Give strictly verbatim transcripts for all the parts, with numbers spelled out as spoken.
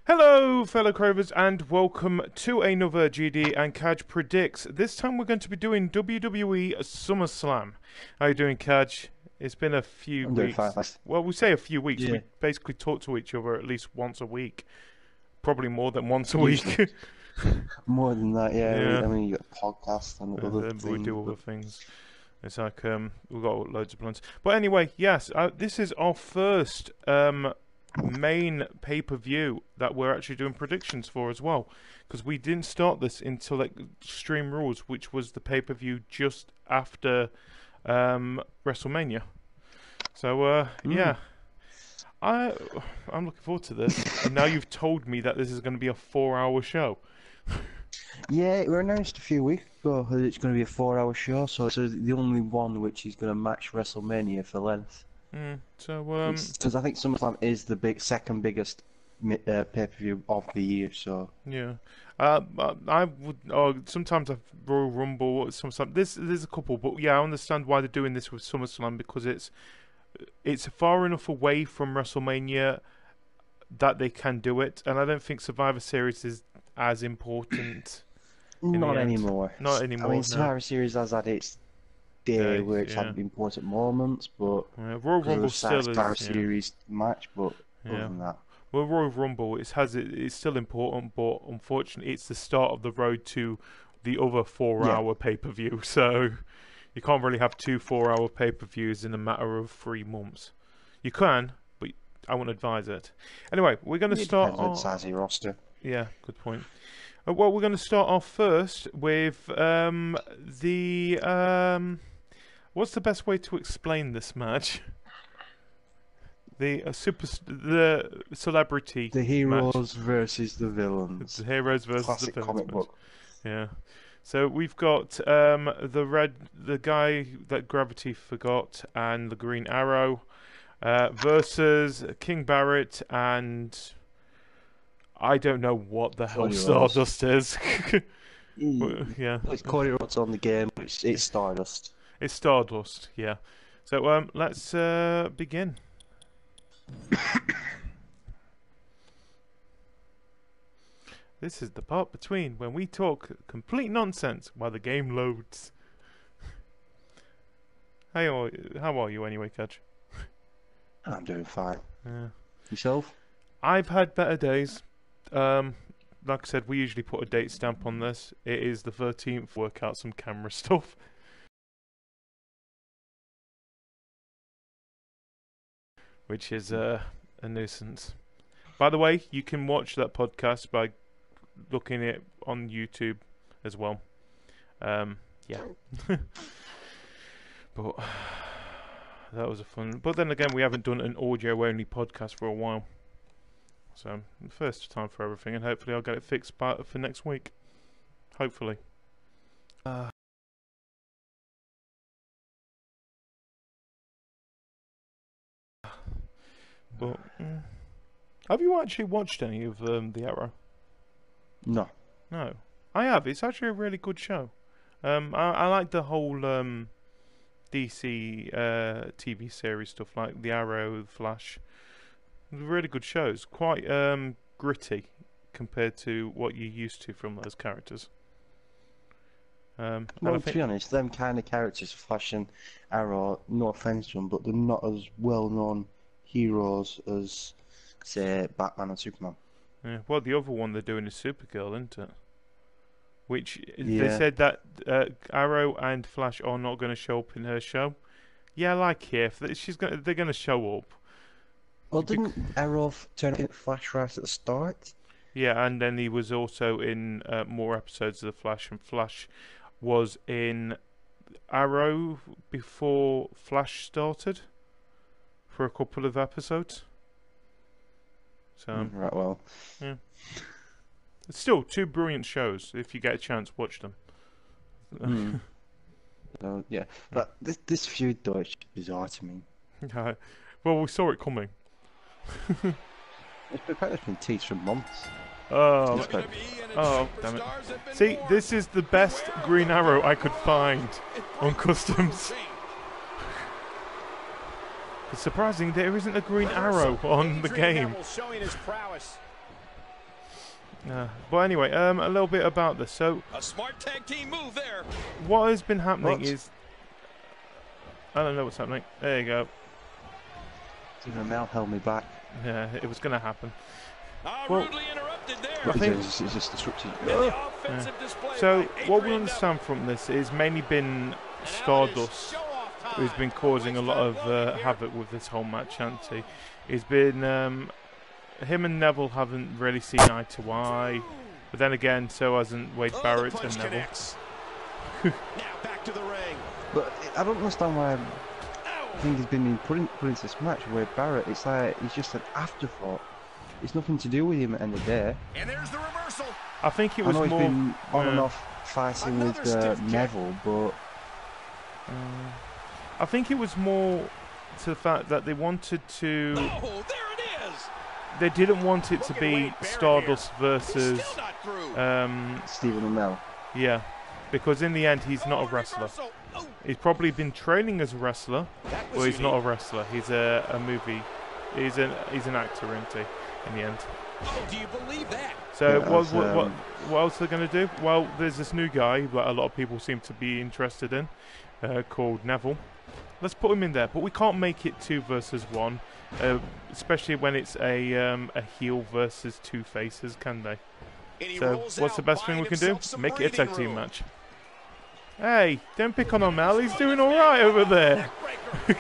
Hello, fellow Cravers, and welcome to another G D and Cajr Predicts. This time we're going to be doing W W E Summerslam. How are you doing, Cajr? It's been a few I'm doing weeks. fine, thanks. Well, we say a few weeks. Yeah. We basically talk to each other at least once a week. Probably more than once a Usually. week. More than that, yeah. Yeah. I mean, you got podcasts and Uh, other then things. we do other but- things. It's like um, we've got loads of plans. But anyway, yes, uh, this is our first um, main pay-per-view that we're actually doing predictions for as well, because we didn't start this until like Extreme Rules, which was the pay-per-view just after um, WrestleMania. So uh, Mm. yeah, I I'm looking forward to this. And now you've told me that this is going to be a four-hour show. Yeah, it was announced a few weeks ago that it's going to be a four-hour show, so it's the only one which is going to match WrestleMania for length. Mm, so um, Because I think SummerSlam is the big second biggest mi- uh, pay-per-view of the year, so... yeah, uh, but I would. Oh, sometimes I Royal Rumble. Sometimes there's there's a couple, but yeah, I understand why they're doing this with SummerSlam because it's it's far enough away from WrestleMania that they can do it, and I don't think Survivor Series is as important. In Not the end. anymore. Not anymore, I mean, no. Survivor Series has had its day Day, where it's yeah. had important moments, but... Yeah, Royal Rumble still is. Survivor Yeah. Series match, but Yeah. other than that... Well, Royal Rumble it has it. It's still important, but unfortunately, it's the start of the road to the other four-hour pay-per-view. So you can't really have two four-hour pay-per-views in a matter of three months. You can, but I wouldn't advise it. Anyway, we're going to It start. depends on the Off, size of your roster. yeah, good point. Uh, well, we're going to start off first with um, the. Um, what's the best way to explain this match? The uh, super, the celebrity. The heroes match. versus the It's villains. the heroes versus Classic the villains. comic match. book. Yeah. So we've got um, the red, the guy that Gravity forgot, and the Green Arrow uh, versus King Barrett and I don't know what the hell Cody Rhodes. Stardust is. Well, Mm. yeah, It's Cody Rhodes on the game. It's, it's Stardust. it's Stardust. Yeah. So um, let's uh, begin. This is the part between when we talk complete nonsense while the game loads. Hey, how are- how are you anyway, Cajr? I'm doing fine. Yeah. Yourself? I've had better days. Um, like I said, we usually put a date stamp on this. It is the thirteenth. Work out some camera stuff. Which is uh, a nuisance. By the way, you can watch that podcast by looking it on YouTube as well. Um, yeah. But that was a fun. But then again, we haven't done an audio-only podcast for a while. So, first time for everything, and hopefully I'll get it fixed by, for next week. Hopefully. Uh, but, mm, have you actually watched any of um, The Arrow? No. No. I have. It's actually a really good show. Um, I, I like the whole um, D C uh, T V series stuff, like The Arrow, Flash. Really good shows. Quite um, gritty compared to what you're used to from those characters. Um, and Well, I to think, be honest, them kind of characters, Flash and Arrow, no offense to them, but they're not as well-known heroes as, say, Batman and Superman. yeah, well, the other one they're doing is Supergirl, isn't it? Which they Yeah. said that uh, Arrow and Flash are not going to show up in her show. Yeah, I like her. If they- she's gonna, they're going to show up. Well, didn't Arrow f- turn up in Flash right at the start? Yeah, and then he was also in uh, more episodes of The Flash, and Flash was in Arrow before Flash started for a couple of episodes. So, Mm, right, well. it's still two brilliant shows. If you get a chance, watch them. Mm. So, yeah. But this, this feud, though, is bizarre to me. Yeah. Well, we saw it coming. It's been, it's been teased for months. Oh, It's quite- oh, damn it. See, this is the best Green Arrow I could find on Customs. It's surprising there isn't a Green Arrow on the game. Uh, but anyway, um, a little bit about this. So, a smart tag team move there. What has been happening what? is, I don't know what's happening. There you go. Even Mel held me back. Yeah, it was going to happen. Ah, well, rudely interrupted there. I think it's, just, it's just disrupted. Yeah. So what we understand from this is mainly been Stardust, who's been causing a lot of uh, havoc with this whole match, hasn't he? He's been um, him and Neville haven't really seen eye to eye, but then again, so hasn't Wade oh, Barrett and Neville. Now back to the ring. But I don't understand why I think he's been put, in, put into this match where Barrett, it's like he's just an afterthought. It's nothing to do with him at the end of the day. And there's the reversal. I think it was I know more he's been on uh, and off fighting Another with uh, stiff kick. Neville, but uh, I think it was more to the fact that they wanted to. Oh, there it is. They didn't want it to Look at be Wade Barrett Stardust He's versus. still not through. Um, Stephen Amell. yeah, because in the end he's not a Oh, wrestler. reversal. Oh, He's probably been training as a wrestler, that was but he's not a unique. wrestler. He's a, a movie. He's an he's an actor, isn't he? In the end. Oh, do you believe that? So Yeah, what, that's, what what um, what else are they going to do? Well, there's this new guy that a lot of people seem to be interested in, uh, called Neville. Let's put him in there, but we can't make it two versus one, uh, especially when it's a um, a heel versus two faces, can they? And he So rolls what's out, the best thing buying we can do? himself some Make it a tag breathing team room. match. Hey, don't pick on Mel. He's doing all right over there. Neckbreaker.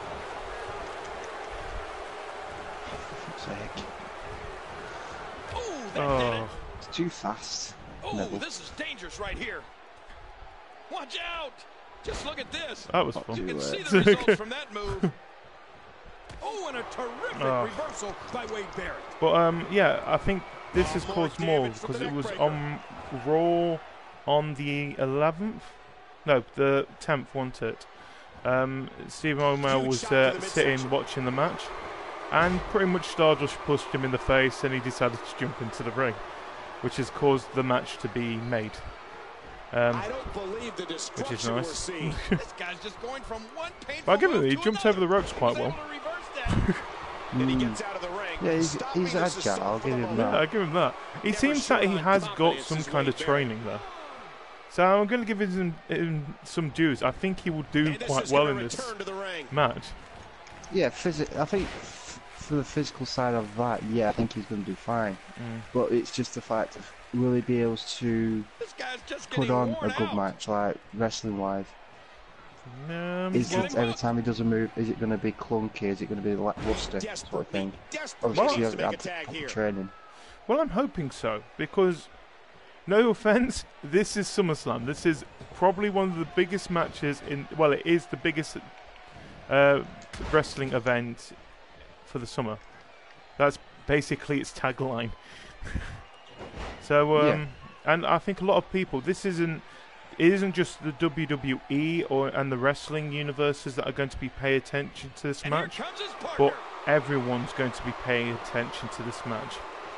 For fuck's sake. Oh, that did Oh, it. It's too fast. Oh, Neville. this is dangerous right here. Watch out. Just look at this. that was Not fun. You can Uh, see the results from that move. Oh, and a terrific Oh. reversal by Wade Barrett. But um, yeah, I think this Oh, has more caused more damage from because the it was neckbreaker. on Raw on the eleventh. No, the tenth, wasn't it? Um, Stephen O'Mell Huge was shot to uh, the sitting midsection. watching the match, and pretty much Stardust pushed him in the face, and he decided to jump into the ring, which has caused the match to be made. Um, I don't believe the destruction which is nice. we're seeing. This guy's just going from one painful but I'll give it, move he to jumped another. over the ropes quite He was well. able to reverse that. And he Mm. gets out of the ring. Yeah, he's- stopping he's this agile, assault I'll for give the him moment. Yeah, I give him that. He Never seems that he showed has got confidence some as kind of Wade Barrett. training there. So I'm going to give him, him some dues. I think he will do And this quite is well gonna in this return to the ring. match. Yeah, physi- I think f- for the physical side of that, yeah, I think he's going to do fine. Mm. But it's just the fact of will he be able to This guy's just put getting on worn a good out. match, like wrestling wise? Um, Is well, it every time he does a move, is it going to be clunky? Is it going to be lackluster sort of thing? Desperately Obviously, he needs to hasn't make a had tag proper here. training. well, I'm hoping so because, no offense, this is SummerSlam. This is probably one of the biggest matches in. Well, it is the biggest uh, wrestling event for the summer. That's basically its tagline. so, um, Yeah. and I think a lot of people. This isn't. It isn't just the W W E or and the wrestling universes that are going to be paying attention to this And match, here comes his partner. but everyone's going to be paying attention to this match.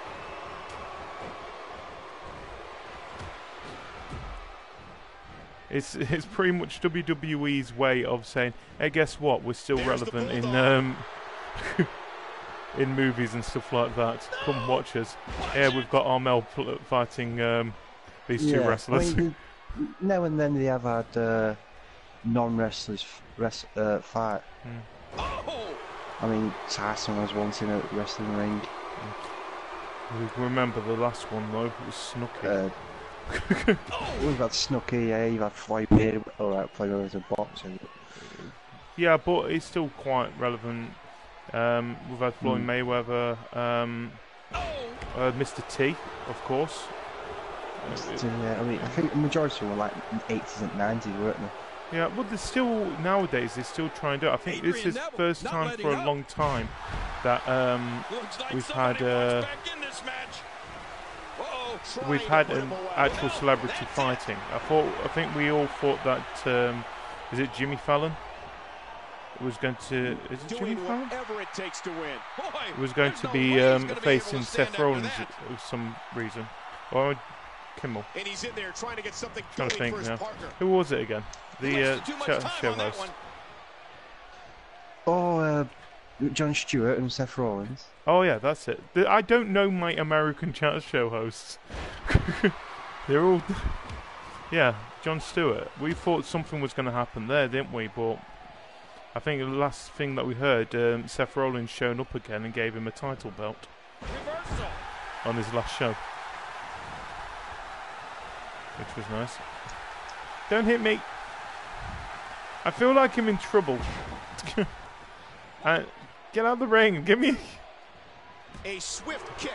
It's it's pretty much W W E's way of saying, hey, guess what? We're still There's the relevant in Bulldog. um, in movies and stuff like that. Come watch us. Yeah, we've got Armel pl- fighting um, these two Yeah, wrestlers. I mean, they- now and then they have had uh, non-wrestlers f- res- uh, fight. Oh! I mean, Tyson was once in a wrestling ring. We remember the last one though. It was Snooky. Uh, Oh! we've had Snooki, yeah, you've had Floyd Mayweather, alright, Floyd Mayweather's a boxer. Yeah, but it's still quite relevant. Um, we've had Floyd Mm. Mayweather, um, Oh! uh, Mister T, of course. So, yeah, I mean, I think the majority were like eighties and nineties, weren't they? Yeah, well, there's still nowadays they're still trying to do it. I think this Adrian is Neville first not time letting for a up. long time that um, Looks like We've somebody had, uh, wants back in this match. Uh-oh, trying we've to had put an him away. actual No, celebrity that's it. fighting. I thought, I think we all thought that um, is it Jimmy Fallon was going to is it Jimmy Doing Fallon? whatever it takes to win. Boy, Was going there's to no be way he's um, gonna be able facing to stand Seth after Rollins that. for some reason. Or Kimmel. And he's in there trying to get something Trying going to think for his now. partner. Who was it again? He The uh, wasted too much show, time show on that host. one. Oh, uh, Jon Stewart and Seth Rollins. Oh yeah, that's it. The, I don't know my American chat show hosts. They're all, yeah, Jon Stewart. We thought something was going to happen there, didn't we? But I think the last thing that we heard, um, Seth Rollins showing up again and gave him a title belt Reversal. on his last show, which was nice. Don't hit me. I feel like I'm in trouble. uh, get out of the ring. Give me A swift kick.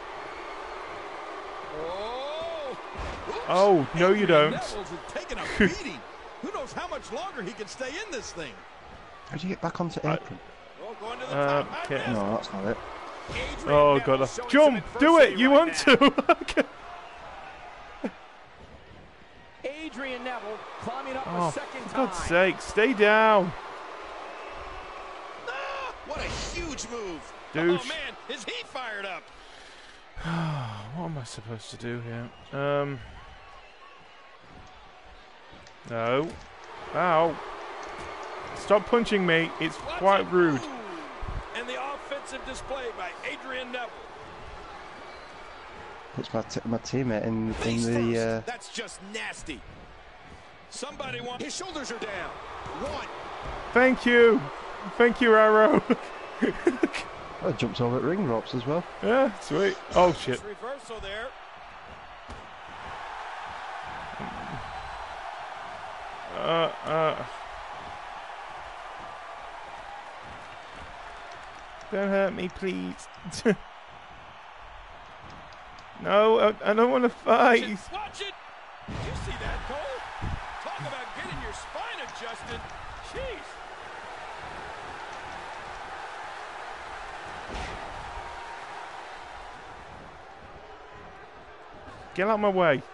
Oh, oops. Oh, no you don't. Neville's taking a beating. Who knows how much longer he can stay in this thing? How do you get back onto I- apron? Oh, going to the Uh, top. okay. High No, that's not it. Adrian Oh Neville god, showing jump! some Do it! adversity You right want now. to? Okay. Adrian Neville climbing up Oh, a second for time. God's sake, stay down, Ah, what a huge move. douche. Oh man, is he fired up? What am I supposed to do here? Um. No. Ow. Stop punching me. It's Watch quite it. rude. Ooh. And the offensive display by Adrian Neville. Puts my, t my teammate in, in Face the. first. Uh, That's just nasty. Somebody want his shoulders are down. One. Thank you. Thank you, Arrow. oh, jumps over at ring ropes as well. Yeah, sweet. Oh, shit. Reversal there. Uh, uh. Don't hurt me, please. No, I, I don't want to Watch fight. it. Watch it. Did you see that, Cole? Talk about getting your spine adjusted. Jeez. Get out of my way.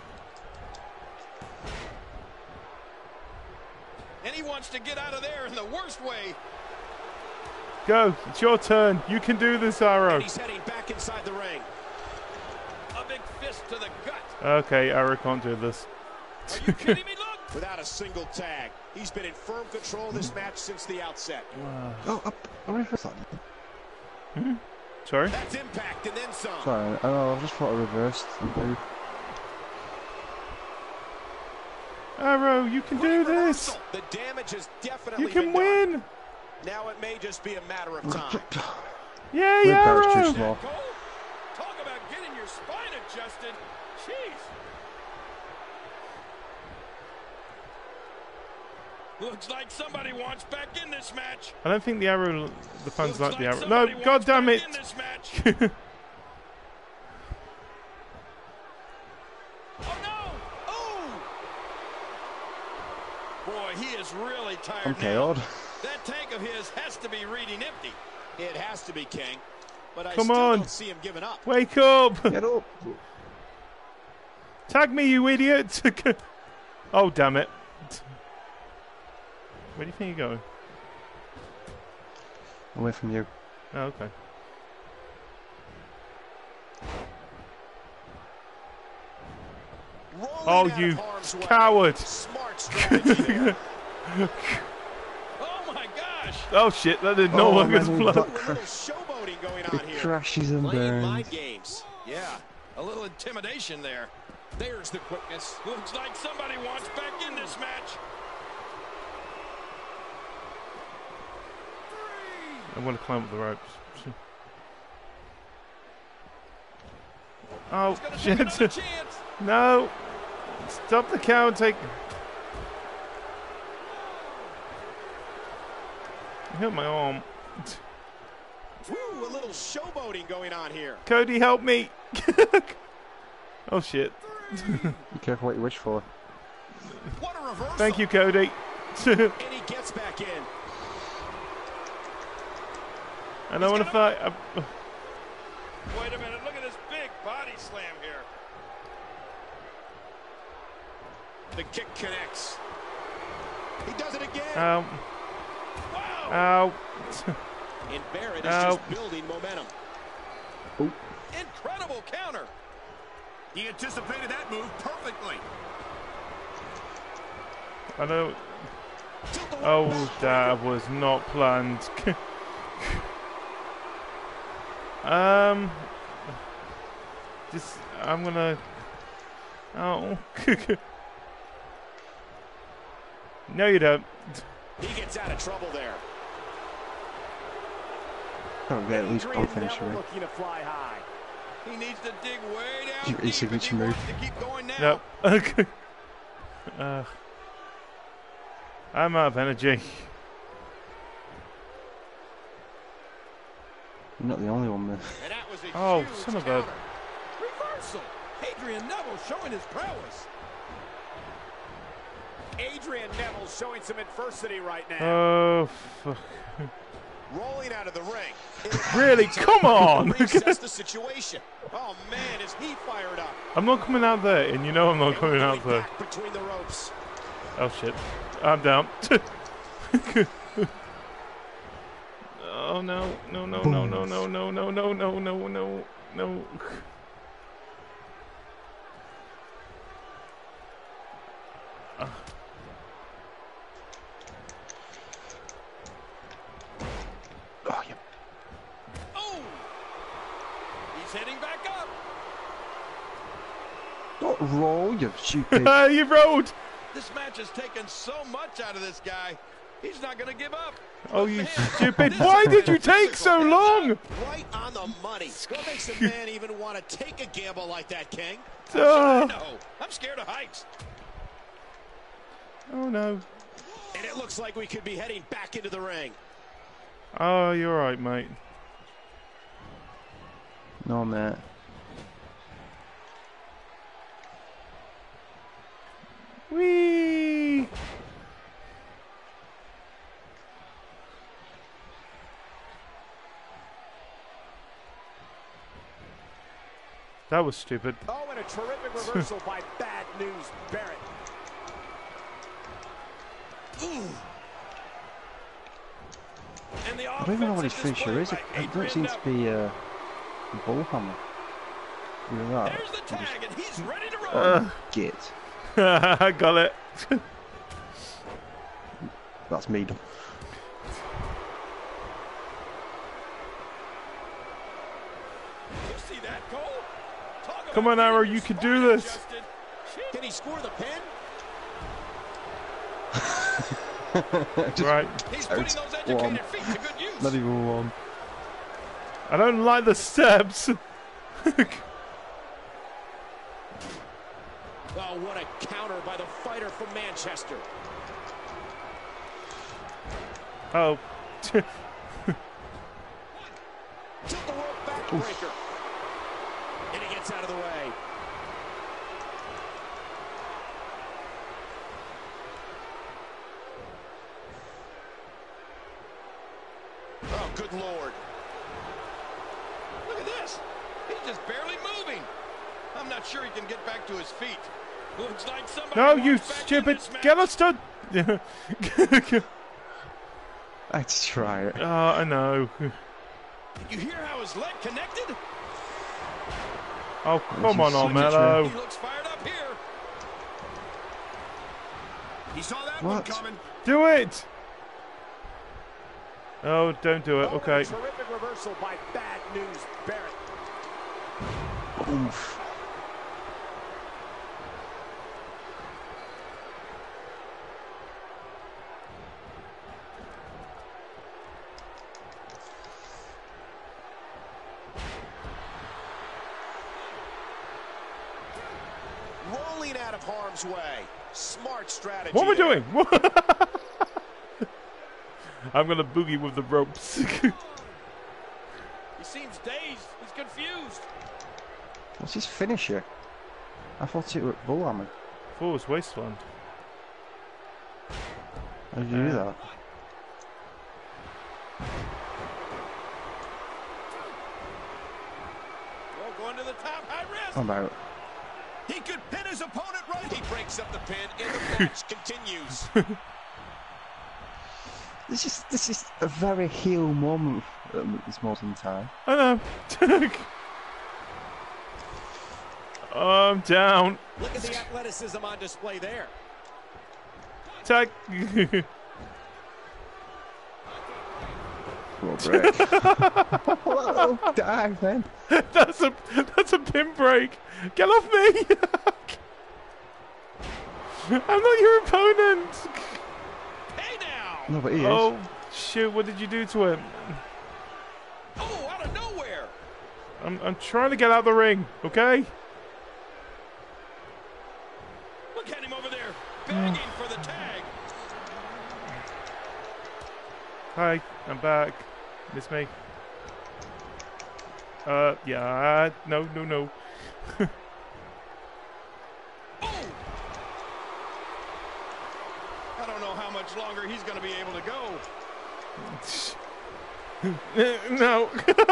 And he wants to get out of there in the worst way. Go. It's your turn. You can do this, Arrow. And he's heading back inside the ring. A big fist to the gut. Okay, Arrow can't do this. Are you kidding me? Look. Without a single tag. He's been in firm control of this match since the outset. Oh, up. I reversed that. Hmm? Sorry? That's impact and then some. Sorry, I know, I just thought I reversed. Okay. Arrow, you can do this. The damage has definitely You can been done. win. Now it may just be a matter of time. Yay, Red bar's Arrow. too small. Cole, talk about getting your spine adjusted. Jeez. Looks like somebody wants back in this match. I don't think the Arrow, the fans Looks like the Arrow. somebody No, wants God damn back it. in this match. Oh no! Oh! Boy, he is really tired I'm now. K O'd. That tank of his has to be reading empty. It has to be, King. But I Come still on. don't see him giving up. Wake up. Get up. Tag me, you idiot. Oh, damn it. Where do you think you're going? Away from you. Oh, okay. Rolling Oh, out you of harm's way. coward. Smart strategy there. Oh my gosh! Oh, shit. That did not Oh, work as man, planned. A little showboating going on It here. crashes and Playing mind burns. games. Yeah, a little intimidation there. There's the quickness. Looks like somebody wants back in this match. I'm going to climb up the ropes. Oh, He's gonna take another shit. chance. No. Stop the count. Take. I hit my arm. Woo, a little showboating going on here. Cody, help me. Oh, shit. Be careful what you wish for. What a reversal. Thank you, Cody. And he gets back in. I don't want to fight. I- Wait a minute, look at this big body slam here. The kick connects. He does it again. Ow. Wow! Ow. And Barrett is Ow. just building momentum. Incredible counter. He anticipated that move perfectly. I don't. Tilt the Oh, backbreaker. that was not planned. Um, just I'm gonna. Oh. No, you don't. He gets out of trouble there. Oh, get at least one Adrian finisher. Neville looking to fly high. He needs to dig way down Your deep if signature he move. wants to keep going now. No. Okay. uh, I'm out of energy. You're not the only one, man. And that was a Oh, huge son of a- counter. Reversal. Adrian Neville showing his prowess. Adrian Neville showing some adversity right now. Oh, fuck. Rolling out of the ring. Really? Come on! Reassess the situation. Oh man, is he fired up? I'm not coming out there, and you know I'm not coming out there. Back between the ropes. Oh shit. I'm down. Oh no, no, no, no, no, no, no, no, no, no, no, no, no. Oh, yeah. Oh! He's heading back up. Don't roll, you stupid. You rolled! This match has taken so much out of this guy. He's not going to give up. Oh, you Man, stupid. this Why is did you take so long? Right on the money. What makes a man even want to take a gamble like that, King? Oh, No, I'm scared of heights. oh no. And it looks like we could be heading back into the ring. Oh, you're right, mate. No, mate. Whee! That was stupid. Oh, and a terrific reversal by Bad News Barrett. Ooh. And the I don't even know what his offensive finisher is. display It, by it don't Adrian seem to Neville. be uh, a bullhammer. You're right. There's the tag, and he's ready to roll. Uh, Get. I got it. That's me done. You see that, Cole? Talk Come about on, Arrow, getting you your can spine do this. adjusted. Can he score the pin? Right. He's putting those educated one. feet to good use. Not even one. I don't like the steps. Oh, what a counter by the fighter from Manchester. Oh. Tilt the rope backbreaker. And he gets out of the way. Oh, good Lord. Look at this. He's just barely moving. I'm not sure he can get back to his feet. Looks like somebody No, you walked back in stupid. this match. Get us done. I had to try it. Oh, I know. Did you hear how his leg connected? Oh, come on, Signature. Mello. He looks fired up here. He saw that What? one coming. Do it. Oh, don't do it. Oh, and Okay. a terrific reversal by Bad News Barrett. Oof. Rolling out of harm's way. Smart strategy. What am I there. doing? I'm gonna boogie with the ropes. He seems dazed. He's confused. What's his finisher? I thought it was bullhammer. Forwards Wasteland. How did you do Uh, that? Oh, going to the top. High risk. I'm out. He could pin his opponent right. He breaks up the pin and the match continues. This is this is a very heel moment at this modern time. I know. Oh, I'm down. Look at the athleticism on display there. Tag. Come on, break. Whoa, dive, man. That's a that's a pin break. Get off me! I'm not your opponent. Hey now! No, but he is. Oh shoot! What did you do to him? Oh, out of nowhere! I'm I'm trying to get out of the ring. Okay. Look at him over there, begging for the tag. Hi, I'm back. Miss me? Uh, yeah. No, no, no. Oh! I don't know how much longer he's going to be able to go. No.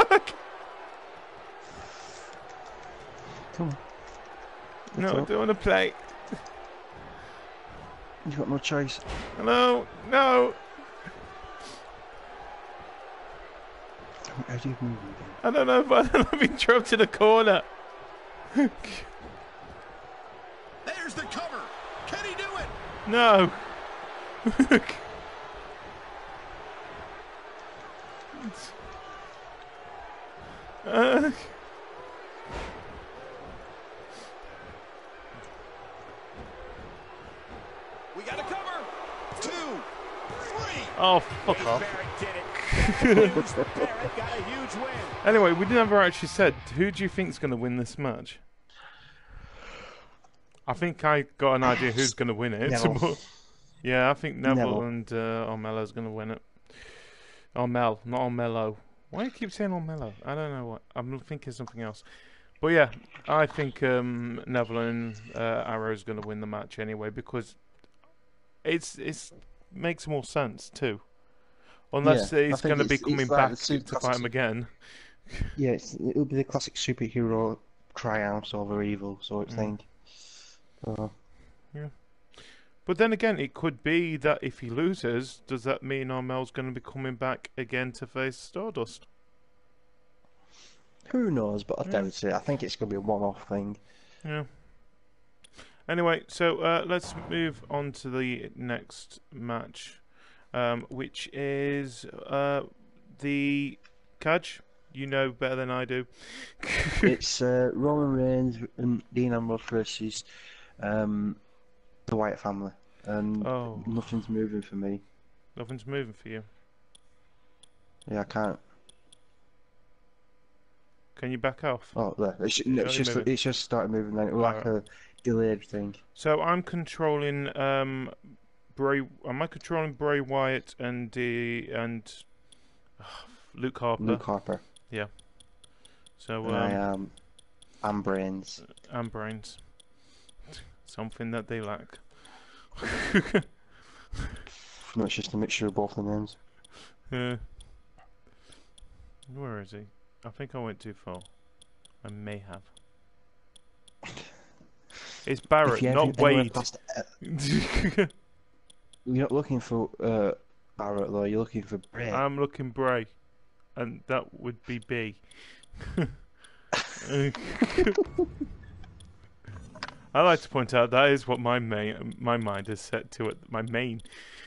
Come on. No, I don't want to play. You've got no choice. Hello? No. How do you move again? I don't know, but I've been dropped to the corner. There's the cover. Can he do it? No. uh. We got a cover. Two, three. Oh, fuck off. Barrett did it. Barrett got a huge win. Anyway, we never actually said, who do you think is going to win this match? I think I got an idea who's going to win it. Neville. Yeah, I think Neville, Neville. and uh, Ormelo's going to win it. Ormel, not Ormelo. Why do you keep saying Ormelo? I don't know what. I'm thinking something else. But yeah, I think um, Neville and uh, Arrow's going to win the match anyway because it's it's makes more sense too. Unless Yeah, I he's think going to be it's- coming it's like back the to super fight him classic- again. Yeah, it's, it'll be the classic superhero triumph over evil sort of Mm. thing. Uh, But then again, it could be that if he loses, does that mean Ormel's going to be coming back again to face Stardust? who knows? But I Yeah. doubt it. I think it's going to be a one-off thing. Yeah. Anyway, so uh, let's move on to the next match, um, which is uh, the Cajr. You know better than I do. It's uh, Roman Reigns and Dean Ambrose versus um, the Wyatt family, and Oh. nothing's moving for me. Nothing's moving for you. Yeah, I can't. Can you back off? Oh, there. It's, no, it's Only just moving. it's just started moving. Then it was like a delayed thing. So I'm controlling um, Bray. Am I controlling Bray Wyatt and the and uh, Luke Harper? Luke Harper. So And I um, am. I'm brains. and brains. Something that they lack. No, it's just a mixture of both the names. Yeah. Where is he? I think I went too far. I may have. It's Barrett, If you not ever- anywhere Wade. past- uh, you're not looking for uh, Barrett though. You're looking for Bray. I'm looking Bray, and that would be B. I like to point out that is what my main, my mind is set to it. My main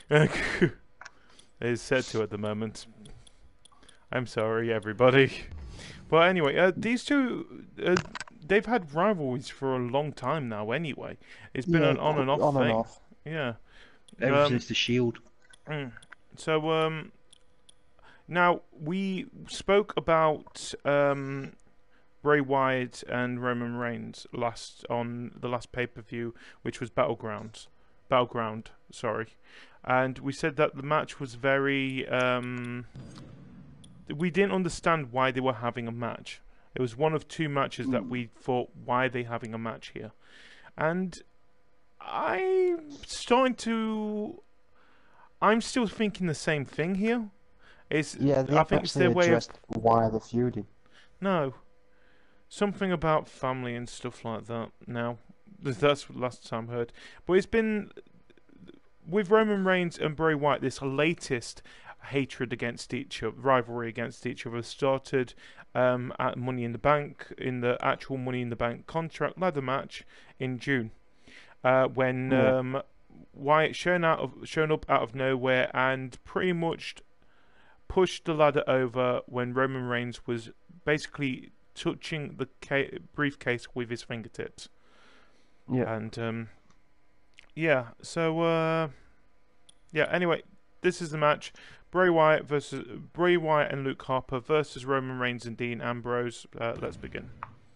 is set to at the moment. I'm sorry, everybody. But anyway, uh, these two, uh, they've had rivalries for a long time now. Anyway, it's been Yeah, an on and off on thing. and off. Yeah. Ever Um, since the Shield. Mm. So um, now we spoke about um, Bray Wyatt and Roman Reigns last on the last pay per view, which was Battlegrounds, Battleground. Sorry, and we said that the match was very. Um, we didn't understand why they were having a match. It was one of two matches that we thought, why are they having a match here? And I'm starting to. I'm still thinking the same thing here. It's, Yeah, they I think it's their actually way of addressed why they're feuding. no, something about family and stuff like that. Now, that's the last time I heard. But it's been with Roman Reigns and Bray Wyatt. This latest hatred against each other, rivalry against each other, started um, at Money in the Bank in the actual Money in the Bank contract ladder match in June, uh, when Yeah. um, Wyatt shown out of shown up out of nowhere and pretty much pushed the ladder over when Roman Reigns was basically touching the ca- briefcase with his fingertips. Yeah. And um, yeah, so uh, yeah. Anyway, this is the match: Bray Wyatt versus Bray Wyatt and Luke Harper versus Roman Reigns and Dean Ambrose. Uh, let's begin.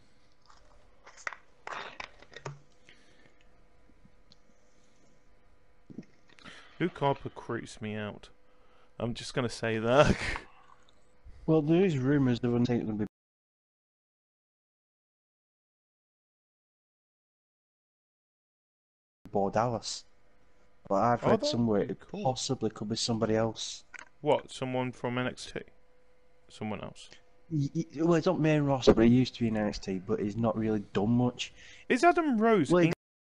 Luke Harper creeps me out. I'm just gonna say that. Well, there is rumours of Undertaker going to be Bo Dallas. But I've Oh, read that somewhere would be it cool. possibly could be somebody else. What? Someone from N X T? Someone else? Y- y- Well, it's not main roster, but he used to be in N X T, but he's not really done much. Is Adam Rose Well, he-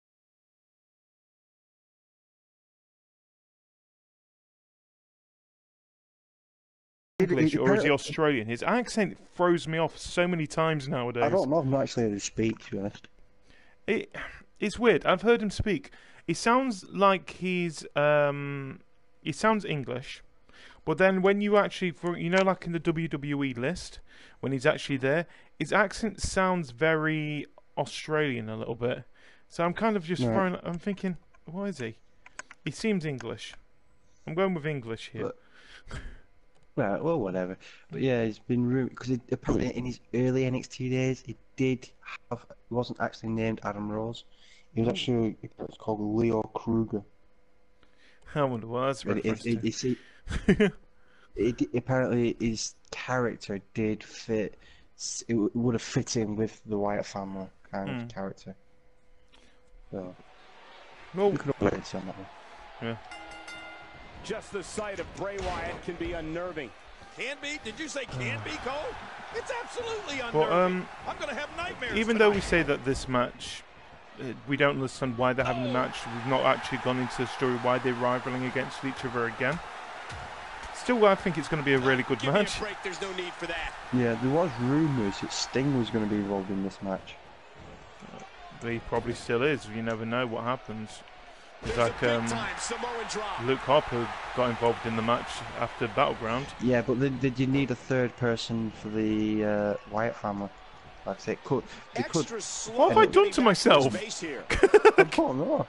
English he- or is he apparently- Australian? His accent throws me off so many times nowadays. I don't know. I've not actually heard him speak, to be honest. It, it's weird. I've heard him speak. He sounds like he's um, he sounds English, but then when you actually, for you know, like in the W W E list, when he's actually there, his accent sounds very Australian a little bit. So I'm kind of just Right. throwing. I'm thinking, why is he? He seems English. I'm going with English here. But- Right, well, whatever. But yeah, he's been rumored because apparently in his early N X T days, he did have. He wasn't actually named Adam Rose. He was actually it's called Leo Kruger. I wonder what that's But it, reference it, to. it, it, it, it, apparently his character did fit. It would have fit in with the Wyatt family kind Hmm. of character. So Well, we could have played on that one. yeah. Just the sight of Bray Wyatt can be unnerving. Can be? Did you say can be, Cole? It's absolutely unnerving. Well, um, I'm going to have nightmares even though we tonight. say that this match, uh, we don't understand why they're having the match. We've not actually gone into the story why they're rivaling against each other again. Still, I think it's going to be a really good Give me a match. break. There's no need for that. Yeah, there was rumours that Sting was going to be involved in this match. He probably still is. You never know what happens. It's There's like a um, big-time Samoan drop. Luke Harper got involved in the match after Battleground. Yeah, but then did you need a third person for the uh, Wyatt family? Like I say, it could. It could. Extra slow. What have I done to myself? Base here. I don't know.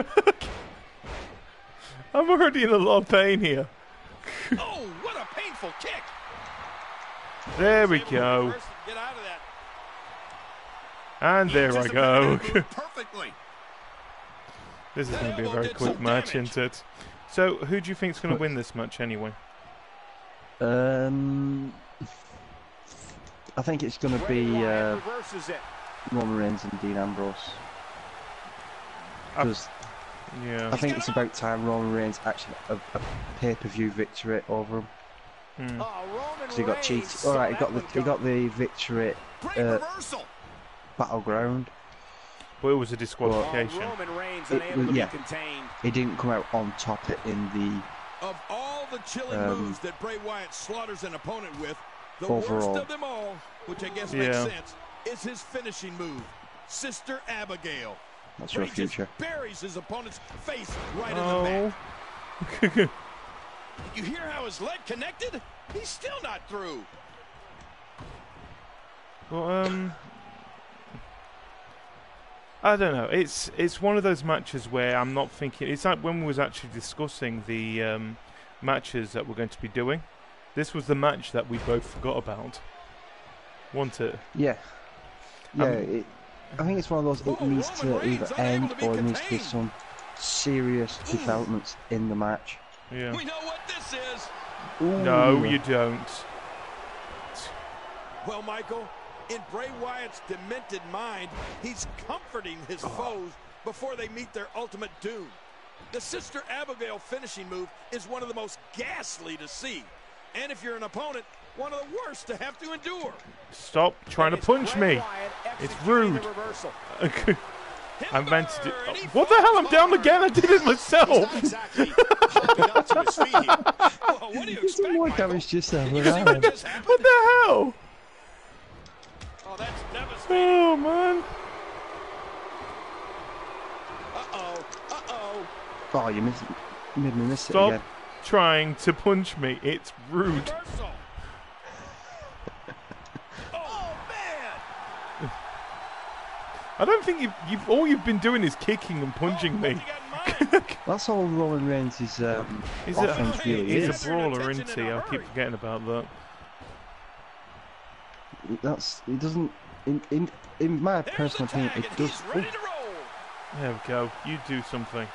I'm already in a lot of pain here. Oh, what a painful kick. There we Able to go. reverse and Get out of that. And there I go. Anticipated that move perfectly. This is That going to be a elbow very did quick some match, damage. isn't it? So, who do you think is going to win this match anyway? Um, I think it's going to Bray be Wyatt uh, reverses it. Roman Reigns and Dean Ambrose. I- Because Yeah. I think it's about time Roman Reigns actually a, a pay-per-view victory over him. Hmm. Oh, Roman Because he got Reigns cheated. saw All right, he that got the one he got coming. the victory Great Uh, reversal. battleground. But it was a Oh, disqualification. Roman Reigns It unable was- to yeah. be contained. He didn't come out on top in the Of all the chilling Um, moves that Bray Wyatt slaughters an opponent with, the Overall. worst of them all, which I guess Yeah. makes sense, is his finishing move, Sister Abigail. That's where your he just future. buries his opponent's face right in Oh. the back. You hear how his leg connected? He's still not through. Well, um, I don't know. It's it's one of those matches where I'm not thinking. It's like when we was actually discussing the um, matches that we're going to be doing. This was the match that we both forgot about. Want it? Yeah. Yeah, Um, it, I think it's one of those, it Oh, needs Roman to Reigns either unable end to be or it needs to be contained. some serious Ooh. developments in the match. Yeah. We know what this is. No, Ooh. you don't. Well, Michael, in Bray Wyatt's demented mind, he's comforting his foes before they meet their ultimate doom. The Sister Abigail finishing move is one of the most ghastly to see. And if you're an opponent, one of the worst to have to endure. Stop trying to It's punch Bray me. Wyatt It's executing rude. the reversal. I meant to do. Timber, and he What the hell? I'm falls down hard. again. I did it He's not myself. exactly hopping up to his feet here. Well, what do you It's expect, more Michael? damage just there. Did you see what just happened? What the hell? Oh, that's devastating. Oh man. Uh-oh. Uh-oh. Oh, you missed, you made me miss Stop. it again. trying to punch me. It's rude. Reversal. Oh, man. I don't think you've, you've all you've been doing is kicking and punching Oh, me. what's he got in mind? That's all Roman Reigns' um, He's offense a, really he's is. a brawler, isn't he? I keep forgetting about that. That's it. Doesn't in in in my There's personal the opinion, tag, it and does. he's ready Oh, to roll. There we go. You do something.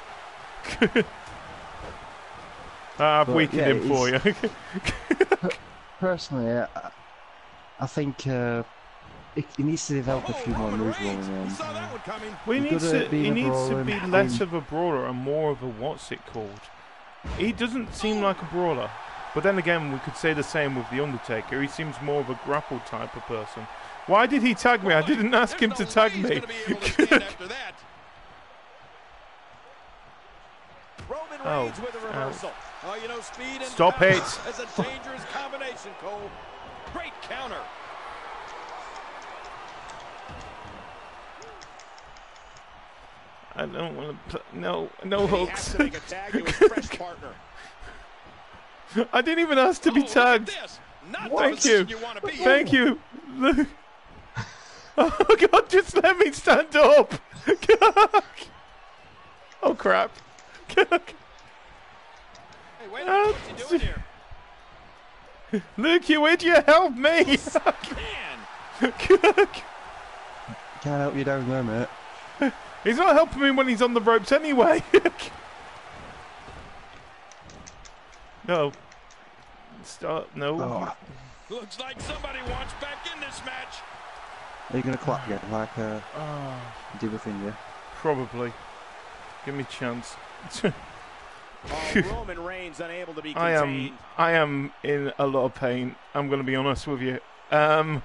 I've But, weakened yeah, him for you. personally, I, I think uh, he he needs to develop a Oh, few more Roman moves. Reigns. Roman He Reigns. saw that one coming. Well, he He's needs good to. at being He a needs to brawler be and- less of a brawler and more of a what's it called? He doesn't seem like a brawler, but then again, we could say the same with the Undertaker. He seems more of a grapple type of person. Why did he tag me? I didn't ask him There's to no tag way he's me. gonna be able to stand after that. Roman Oh, Reigns with a reversal. Oh, you know, speed and Stop power it. is a dangerous combination, Cole. Great counter. I don't want to. No, no He has hooks. to make a tag to his fresh partner. I didn't even ask to be Oh, look at tagged. this. Not the Thank position you. you want to be in. Thank you. Look. Oh God! Just let me stand up. Oh crap. Hey, wait a minute. What's he doing here? Luke, you idiot! Help me! Man. Can't help you down there, mate. He's not helping me when he's on the ropes anyway. No. Start. No. Oh, Looks like somebody wants back in this match. are you gonna clap again like uh, Oh, you did with India? probably. Give me a chance. Oh, Roman Reigns unable to be I contained. am. I am in a lot of pain. I'm going to be honest with you. Um.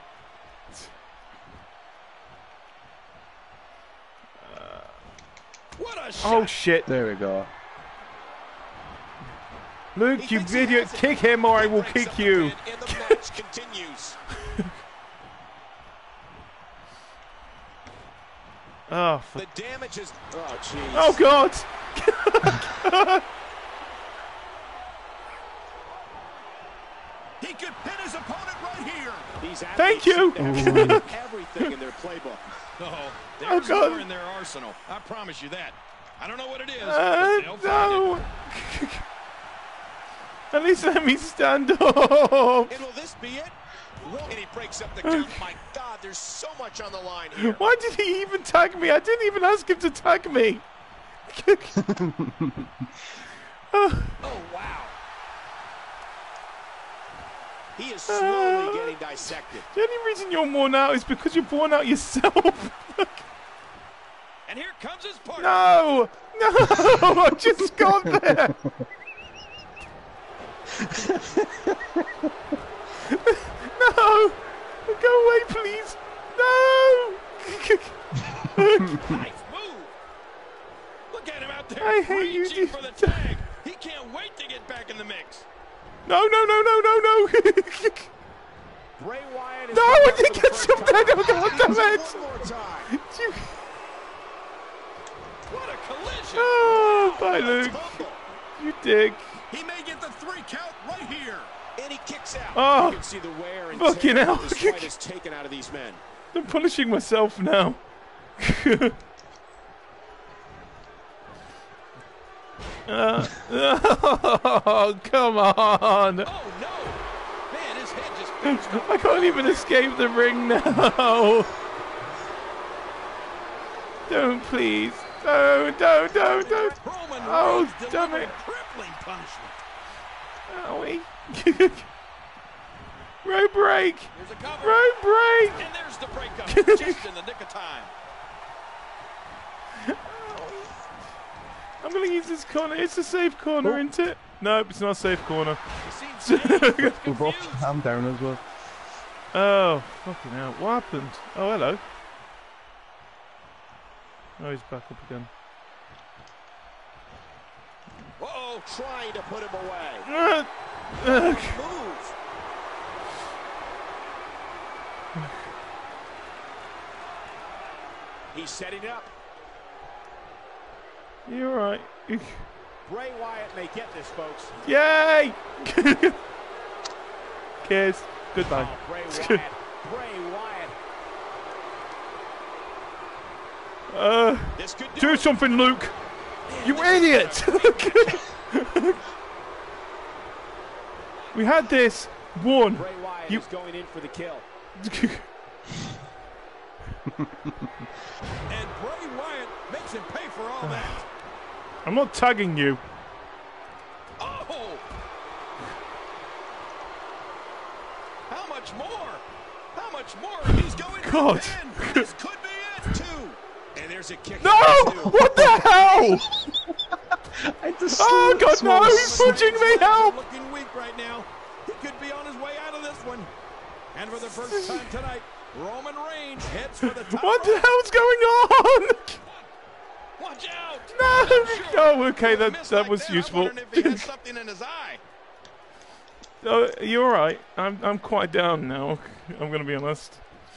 What a Oh shot. shit! There we go. Luke, He you thinks he idiot! has it. Kick him, or I He will breaks kick up the you. pin, and the match continues. Oh, for... The damage is. Oh, jeez. oh God! He could pin his opponent right here. These Thank athletes you. seem to have everything in their playbook. Oh, there's God. more in their arsenal. I promise you that. I don't know what it is, Uh, but they'll find no. it. At least let me stand up. And will this be it? And he breaks up the count. My God, there's so much on the line here. Why did he even tag me? I didn't even ask him to tag me. Oh, wow. He is slowly getting dissected. The only reason you're worn out is because you're worn out yourself. And here comes his partner. No, no, I just got there. No, go away, please. No. Nice move. Look at him out there I hate you, reaching dude. for the tag. He can't wait to get back in the mix. No, no, no, no, no, no. Bray Wyatt is No, coming I up didn't for the get first some time. damn damn it. One more time. You- What a collision. Oh, bye, What a Luke. tumble. You dick. He may get the three count right here. And he kicks out. Oh, You can see the wear and fucking tear hell. this fight has taken out of these men. I'm punishing myself now. uh, oh, come on. Oh, no. Man, his head just bounced off. I can't even escape the ring now. Don't, please. Don't, don't, don't, don't. Roman Oh, Reigns damn delivering it. crippling punishment. Owie. Road break. Here's a cover. Road break. And there's the breakup. Just in the nick of time. I'm going to use this corner. It's a safe corner, Oh. isn't it? Nope, it's not a safe corner. He seems dazed, he's We're both confused. hand down as well. Oh, fucking hell. What happened? Oh, hello. Oh, he's back up again. Uh-oh, trying to put him away. Uh, uh, Move. He's setting it up. You're right. Bray Wyatt may get this, folks. Yay! Cheers. Goodbye. Oh, Bray Wyatt. Bray Wyatt. Uh, This could do do it. something, Luke. You idiot! We had this one. Bray Wyatt You- is going in for the kill. And Bray Wyatt makes him pay for all that. I'm not tagging you. Oh! How much more? How much more? He's going God. to the pin. This could be it, too. And there's a kick. No! out, too. What the hell? I just Oh saw God, small no! He's snap. punching me He's out. looking weak right now. He could be on his way out of this one. And for the first time tonight, Roman Reigns heads for the top. What the rope. hell's going on? Watch out! No! Oh, okay, With a that miss that like was I'm useful. wondering if he had something in his eye. Oh, you're all right. I'm I'm quite down now. I'm gonna be honest.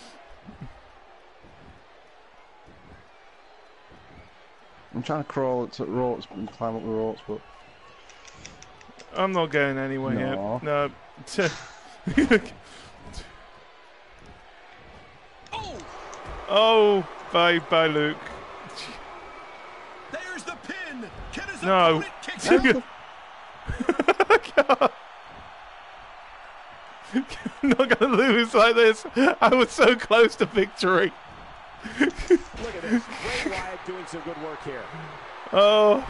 I'm trying to crawl up the ropes and climb up the ropes, but I'm not going anywhere No. yet. No. Oh! Oh, bye, bye, Luke. There's the pin. Can his No. opponent kick out? I'm not gonna lose like this. I was so close to victory. Look at this. Bray Wyatt doing some good work here. Oh,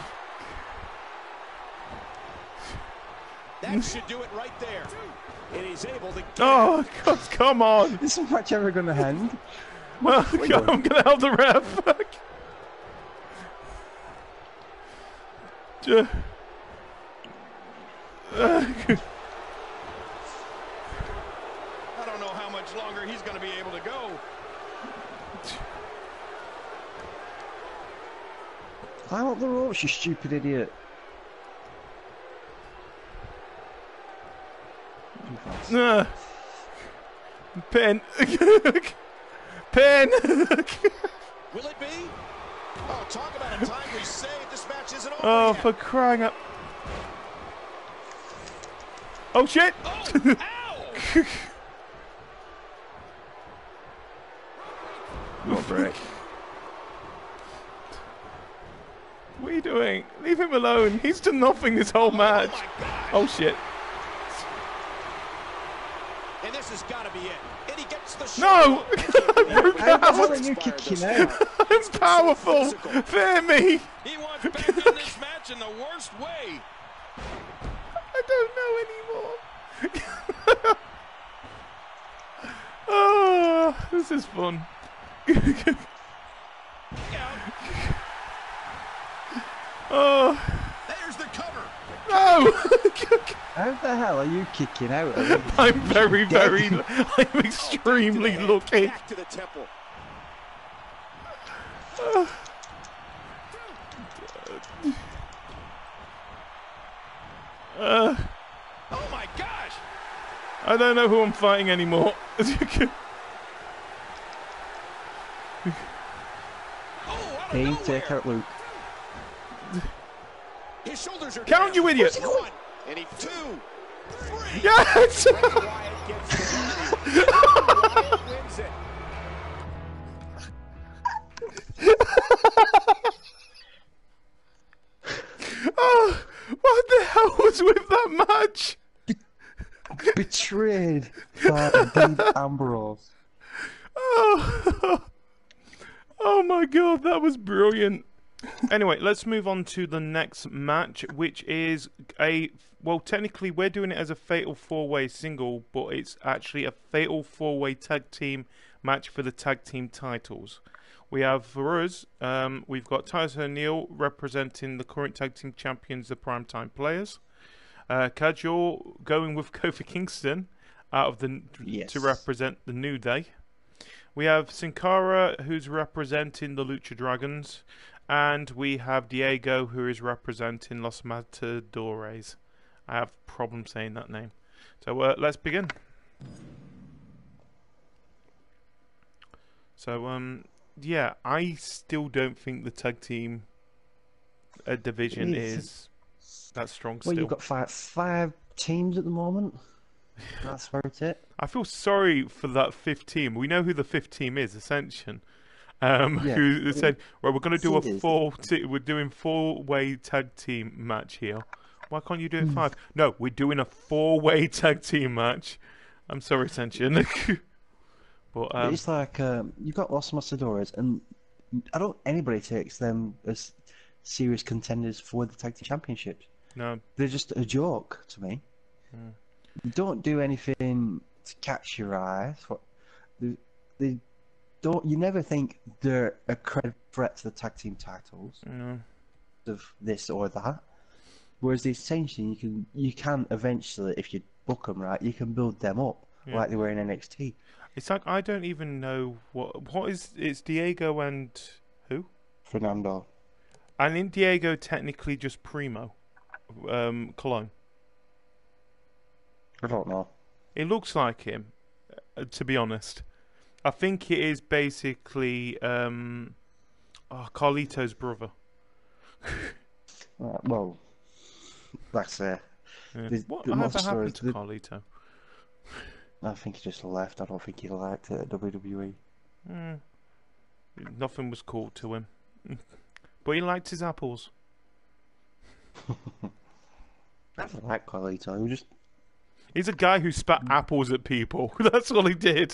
That should do it right there. And he's able to get oh, God, come on. is this match ever going to end? Oh, God, I'm gonna help the ref. Ju- Uh, I don't know how much longer he's going to be able to go. Climb up the ropes, you stupid idiot. Too fast. uh, Pin. Pin. Will it be? Oh, talk about a timely save. This match isn't over Oh, yet. for crying out. Oh, shit. Oh, ow! No break. What are you doing? Leave him alone. He's done nothing this whole match. Oh, my God. Oh, shit. And this has got to be it. And he gets the No! shot. I broke How the hell out. are you kicking out? I'm powerful. Fear me. He wants back in this match in the worst way. I don't know anymore. Oh, this is fun. Oh, There's the cover. no. How the hell are you kicking out? I'm very, very, I'm extremely lucky. back to the temple. Uh, Oh, my gosh. I don't know who I'm fighting anymore. Oh, out of Hey, nowhere. take out Luke. His shoulders are Count, down. you idiot. One, and he two, three. Yes. Bray Wyatt gets the victory. Wyatt wins it. Oh, what the hell was with that match? Betrayed by Dean Ambrose. Oh. Oh my God, that was brilliant. Anyway, let's move on to the next match, which is a, well, technically we're doing it as a fatal four-way single, but it's actually a fatal four-way tag team match for the tag team titles. We have, for us, um, we've got Titus O'Neil representing the current tag team champions, the Primetime Players. Uh, Cajr going with Kofi Kingston out of the Yes. to represent the New Day. We have Sin Cara, who's representing the Lucha Dragons, and we have Diego, who is representing Los Matadores. I have problems saying that name. So uh, let's begin. So, um, yeah, I still don't think the tag team uh, division It is. is that's strong Well, still. you've got five five teams at the moment. That's about it. I feel sorry for that fifth team. We know who the fifth team is, Ascension. Um, Yeah. who said, "Well, we're going to do a It is. four. T- we're doing four-way tag team match here. Why can't you do it Hmm. five? No, we're doing a four-way tag team match. I'm sorry, Ascension, but um, It's like um, you've got Los Matadores, and I don't anybody takes them as serious contenders for the tag team championships. no, They're just a joke to me. Mm. They don't do anything to catch your eye. What they, they don't. You never think they're a credible threat to the tag team titles no. of this or that. Whereas the Ascension, you can you can eventually, if you book them right, you can build them up Yeah. like they were in N X T. It's like I don't even know what what is. It's Diego and who? Fernando. And in Diego, technically just Primo, um, Cologne. I don't know. It looks like him, uh, to be honest. I think it is basically um, oh, Carlito's brother. Uh, well, that's uh, Yeah. The- What the ever monster happened is to the- Carlito? I think he just left. I don't think he liked it at W W E. Mm. Nothing was called to him. But he liked his apples. I don't like Carlito. He was just He's a guy who spat apples at people. That's all he did.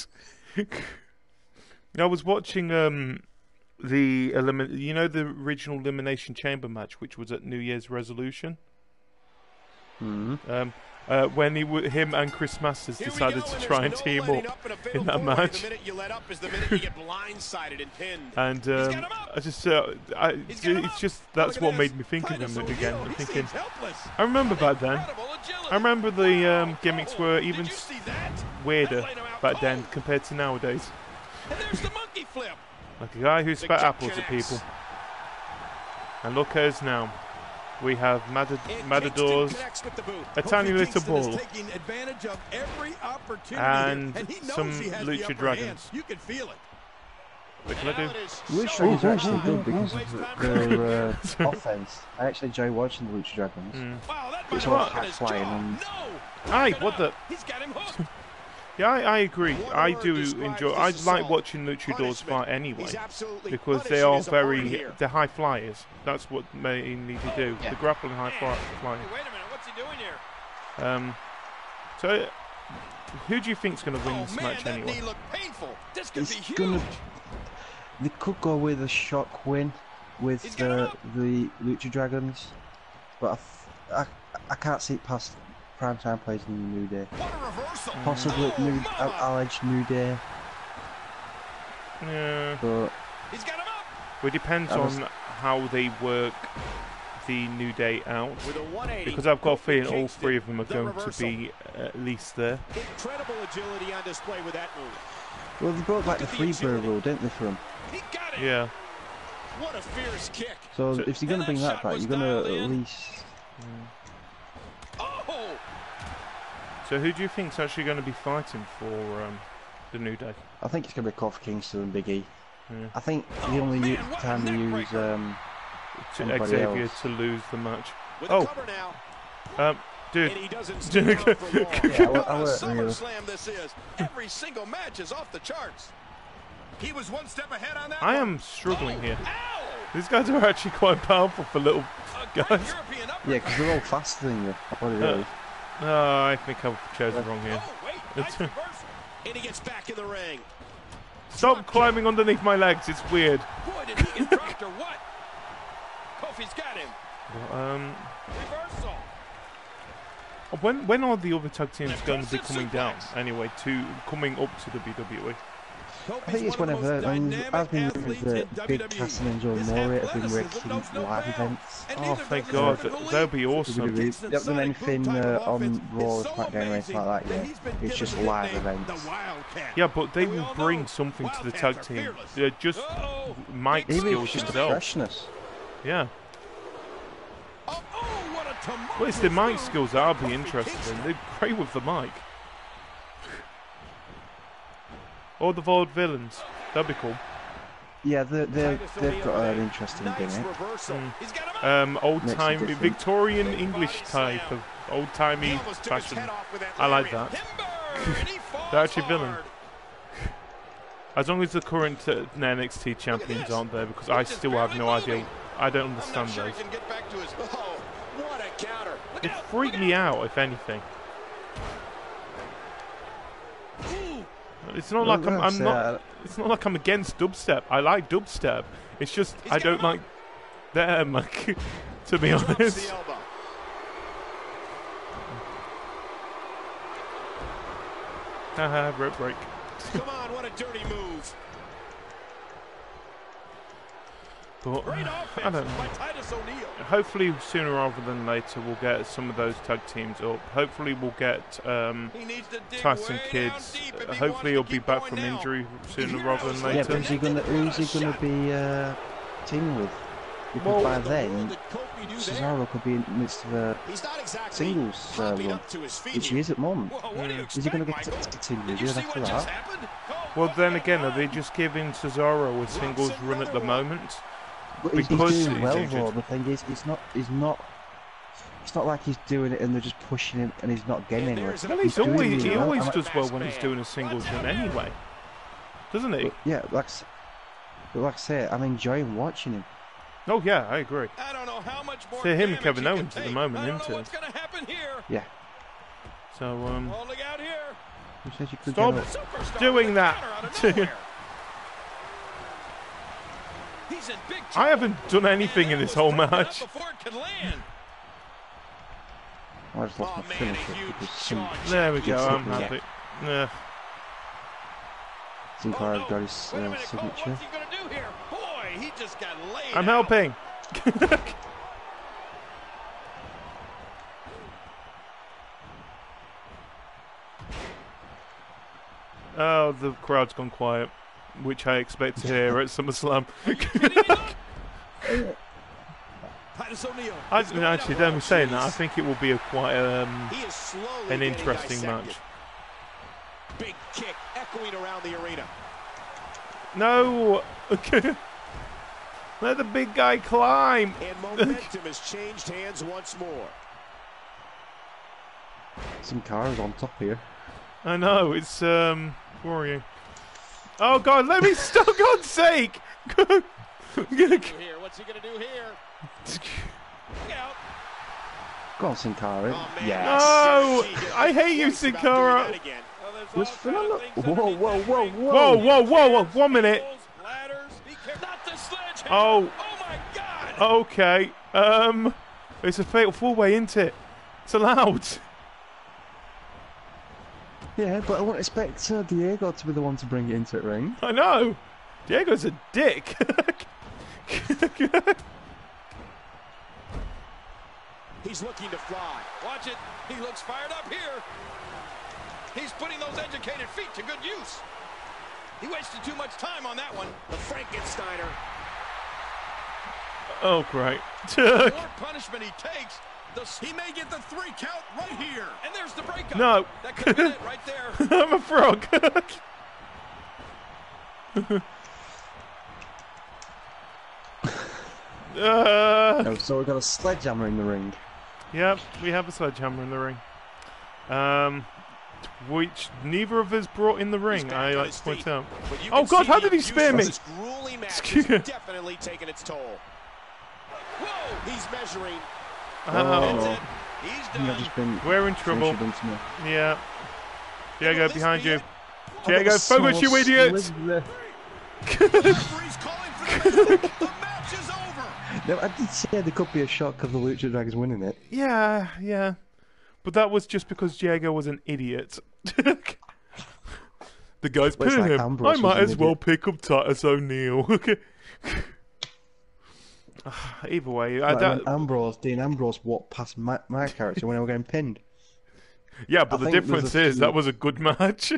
I was watching um, the elimin- you know the original Elimination Chamber match, which was at New Year's Resolution. mm, Um, uh, when he w- him and Chris Masters Here we decided go, to and try there's and no team letting up in a fatal in that four-way. match. The minute you let up is the minute you get blindsided and pinned. And He's um, got him up. I just, uh, I, He's got him it's up. just Oh, that's look at what this. made me think of Titus him again. O'Neil, I'm he thinking, seems helpless. I remember back then. Incredible agility. I remember the um, Oh, gimmicks oh, were did even you see that? weirder That laid him out back then cold. compared to nowadays. And there's the monkey flip. Like a guy who The spat kick apples at connects. people. And look at us now. We have Matad- And Matadors, Kingston connects with the boot. a tiny Kofi little Kingston is ball, taking advantage of every opportunity And here, and he knows some he has Lucha the upper Dragons. hand. You can feel it. what can I do? Lucha Dragons are actually good because of their uh, offense. I actually enjoy watching the Lucha Dragons. Mm. Wow, that It's might all have high hit his flying jaw. and- No. Aye, Look it what up. the? He's got him hooked. Yeah, I, I agree. One I word do describes enjoy. this I like assault. watching luchadors Punishment. fight anyway He's absolutely because they punishing are his opponent very here. they're high flyers. That's what mainly they do. Yeah. The grappling high fly, Hey, flying. wait a minute, what's he doing here? Um, so who do you think's going to win Oh this man, match that anyway? knee looked painful. This could It's be huge. gonna- They could go with a shock win with He's got him uh, up. the Lucha Dragons, but I, f- I, I can't see it past primetime plays in the New Day. What a reversal. Possibly Oh, New, mama. I'll, I'll edge New Day, Yeah, but He's got him up. well, it depends I on was- how they work the New Day out. With a one eighty. Because I've got a Kofi feeling all Kingston, three of them are the going reversal. to be at least there. Incredible agility on display with that move. well they brought back the Look at the Freebird agility. rule, didn't they, for him? He got it. Yeah. What a fierce kick. So, So- if you're going And to bring that that shot back, was you're going to dialed at in. least. Oh. So who do you think's actually going to be fighting for um, the New Day? I think it's going to be Kofi Kingston and Big E. Yeah. I think the Oh, only man, u- what a time they neck use breaker. um, To Anybody Xavier else? to lose the match. With Oh. a cover now. Um, dude, And he doesn't stick around for long. Yeah, I wa- What I a wa- really- SummerSlam this is. Every single match is off the charts. He was one step ahead on that I one. am struggling Oh, here. Ow! These guys are actually quite powerful for little A great guys. European uppercut. yeah, because they're all faster than you. What it Uh, is. No, I think I've chosen wrong here. Oh, wait. Nice reversal. And he gets back in the ring. Stop climbing underneath my legs. It's weird. Boy, did he get dropped or what? Kofi's got him. But, um, Reversal. when when are the other tag teams going to be Impressive coming down? suplex. Anyway, to coming up to W W E. I think it's whenever. I mean, I've been with the big Castle and Joe Murray have been working live events. Oh, thank God, that that'd be awesome. W W E. They haven't done anything uh, on Raw or SmackDown or anything like that yet. It's just live events. Yeah, but they And we will all bring know something to the Wildcats tag are team. fearless. They're just Uh-oh. mic Even if skills it's just the themselves. freshness. Yeah. Oh, oh, what a tumultuous Well, it's the mic move skills by I'll be Kofi interested Kingston. in. They're great with the mic. Or the vaudevillains. That'd be cool. Yeah, they're, they're, they've got an interesting gimmick. Mm. Um, old-time Victorian English type of old-timey fashion. I like that. They're actually villain. As long as the current uh, N X T champions aren't there, because I still have no idea. I don't understand those. It freaked me out, if anything. It's not like I'm, I'm not. It's not like I'm against dubstep. I like dubstep. It's just I don't like them. Like, to be honest. Haha, rope break. Come on, what a dirty move. But I don't know. Hopefully, sooner rather than later, we'll get some of those tag teams up. Hopefully, we'll get um, Tyson Kids. Uh, hopefully, he'll be back from injury sooner rather than later. Yeah, but who's he gonna, who's he gonna be uh, teaming with? Because well, by then, Cesaro could be in the midst of a singles uh, run, which he is at the moment. Mm. Is he going to get to continue after that? Well, then again, are they just giving Cesaro a singles run at the moment? But he's, he's doing well, though. The thing is, it's not, he's not, it's not like he's doing it and they're just pushing him and he's not getting anywhere. Well, he's he's always, he well. always I'm does well when he's doing a singles run anyway, doesn't he? But, yeah, like, but like I say, I'm enjoying watching him. Oh yeah, I agree. I don't know how much more See him and Kevin Owens at the moment, isn't it? What's gonna happen here? Yeah. So um. Holding out here. Who says you could Stop doing that. He's in big I haven't done anything in this whole match. I just lost my finisher because some. There we go. I'm happy. Yeah. Think I've got his uh, signature. He just got laid I'm out. helping. Oh, the crowd's gone quiet, which I expect to hear at SummerSlam. I, actually, don't be saying that. I think it will be a quite um, an interesting match. Big kick echoing around the arena. No. Let the big guy climb. And momentum has changed hands once more. Some cars on top here. I know, it's um worrying. Oh God, let me stop, God's sake! What's he gonna do here? What's he gonna do here? Look out. Go on, Sin Cara. Oh, yes. No! I hate you, Sin Cara. Was phenomenal. Whoa, whoa, whoa, whoa. Whoa, whoa, whoa, whoa, one minute. Oh. Oh my God. Okay. Um, it's a fatal four-way, isn't it? It's allowed. Yeah, but I wouldn't expect uh, Diego to be the one to bring it into the ring. I know. Diego's a dick. He's looking to fly. Watch it. He looks fired up here. He's putting those educated feet to good use. He wasted too much time on that one. The Frankensteiner. Oh, great. The more punishment he takes, the, he may get the three count right here. And there's the breakup. No. That could have been it right there. I'm a frog. uh, oh, so we've got a sledgehammer in the ring. Yep, we have a sledgehammer in the ring. Um, which neither of us brought in the ring, I like to point out. Oh God, how did he spear me? This grueling match is definitely taking its toll. Whoa, he's measuring. Oh, oh. He's done. Just been we're in trouble. Yeah. Diego, behind you. Oh, Diego, focus, you idiot! The referee's calling for the match. The match is over. No, I did say there could be a shock of the Lucha Dragons winning it. Yeah, yeah. But that was just because Diego was an idiot. The guy's Well, pinning like him. Ambrose I might was as an well idiot. pick up Titus O'Neil. Okay. Either way, I Like don't. when Ambrose, Dean Ambrose walked past my, my character when I was getting pinned. Yeah, but I the think difference there's a is few- that was a good match.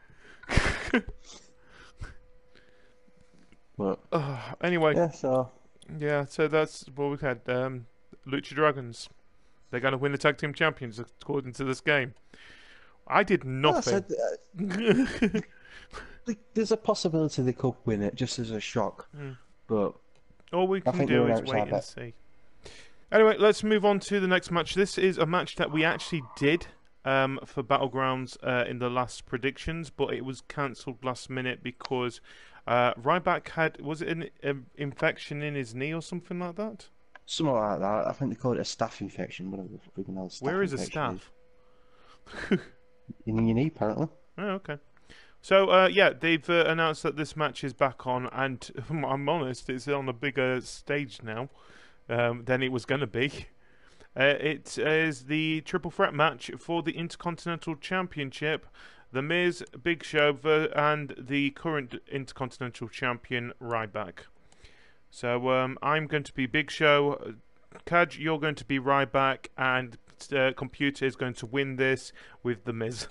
But uh, anyway, yeah, so yeah, so that's what we've had. Um, Lucha Dragons. They're going to win the tag team champions according to this game. I did yeah, I nothing. said, uh, there's a possibility they could win it just as a shock, Mm. but all we I can think do we're is outside wait and that. see. Anyway, let's move on to the next match. This is a match that we actually did um, for Battlegrounds uh, in the last predictions, but it was cancelled last minute because uh, Ryback had, was it an um, infection in his knee or something like that? Something like that. I think they call it a staph infection. Whatever the freaking hell staph Where is a infection staff? is. In your knee, apparently. Oh, okay. So, uh, yeah, they've uh, announced that this match is back on, and I'm honest, it's on a bigger stage now um, than it was going to be. Uh, it is the triple threat match for the Intercontinental Championship. The Miz, Big Show, ver- and the current Intercontinental Champion, Ryback. So, um, I'm going to be Big Show. Cajr, you're going to be Ryback, and uh, Computer is going to win this with The Miz.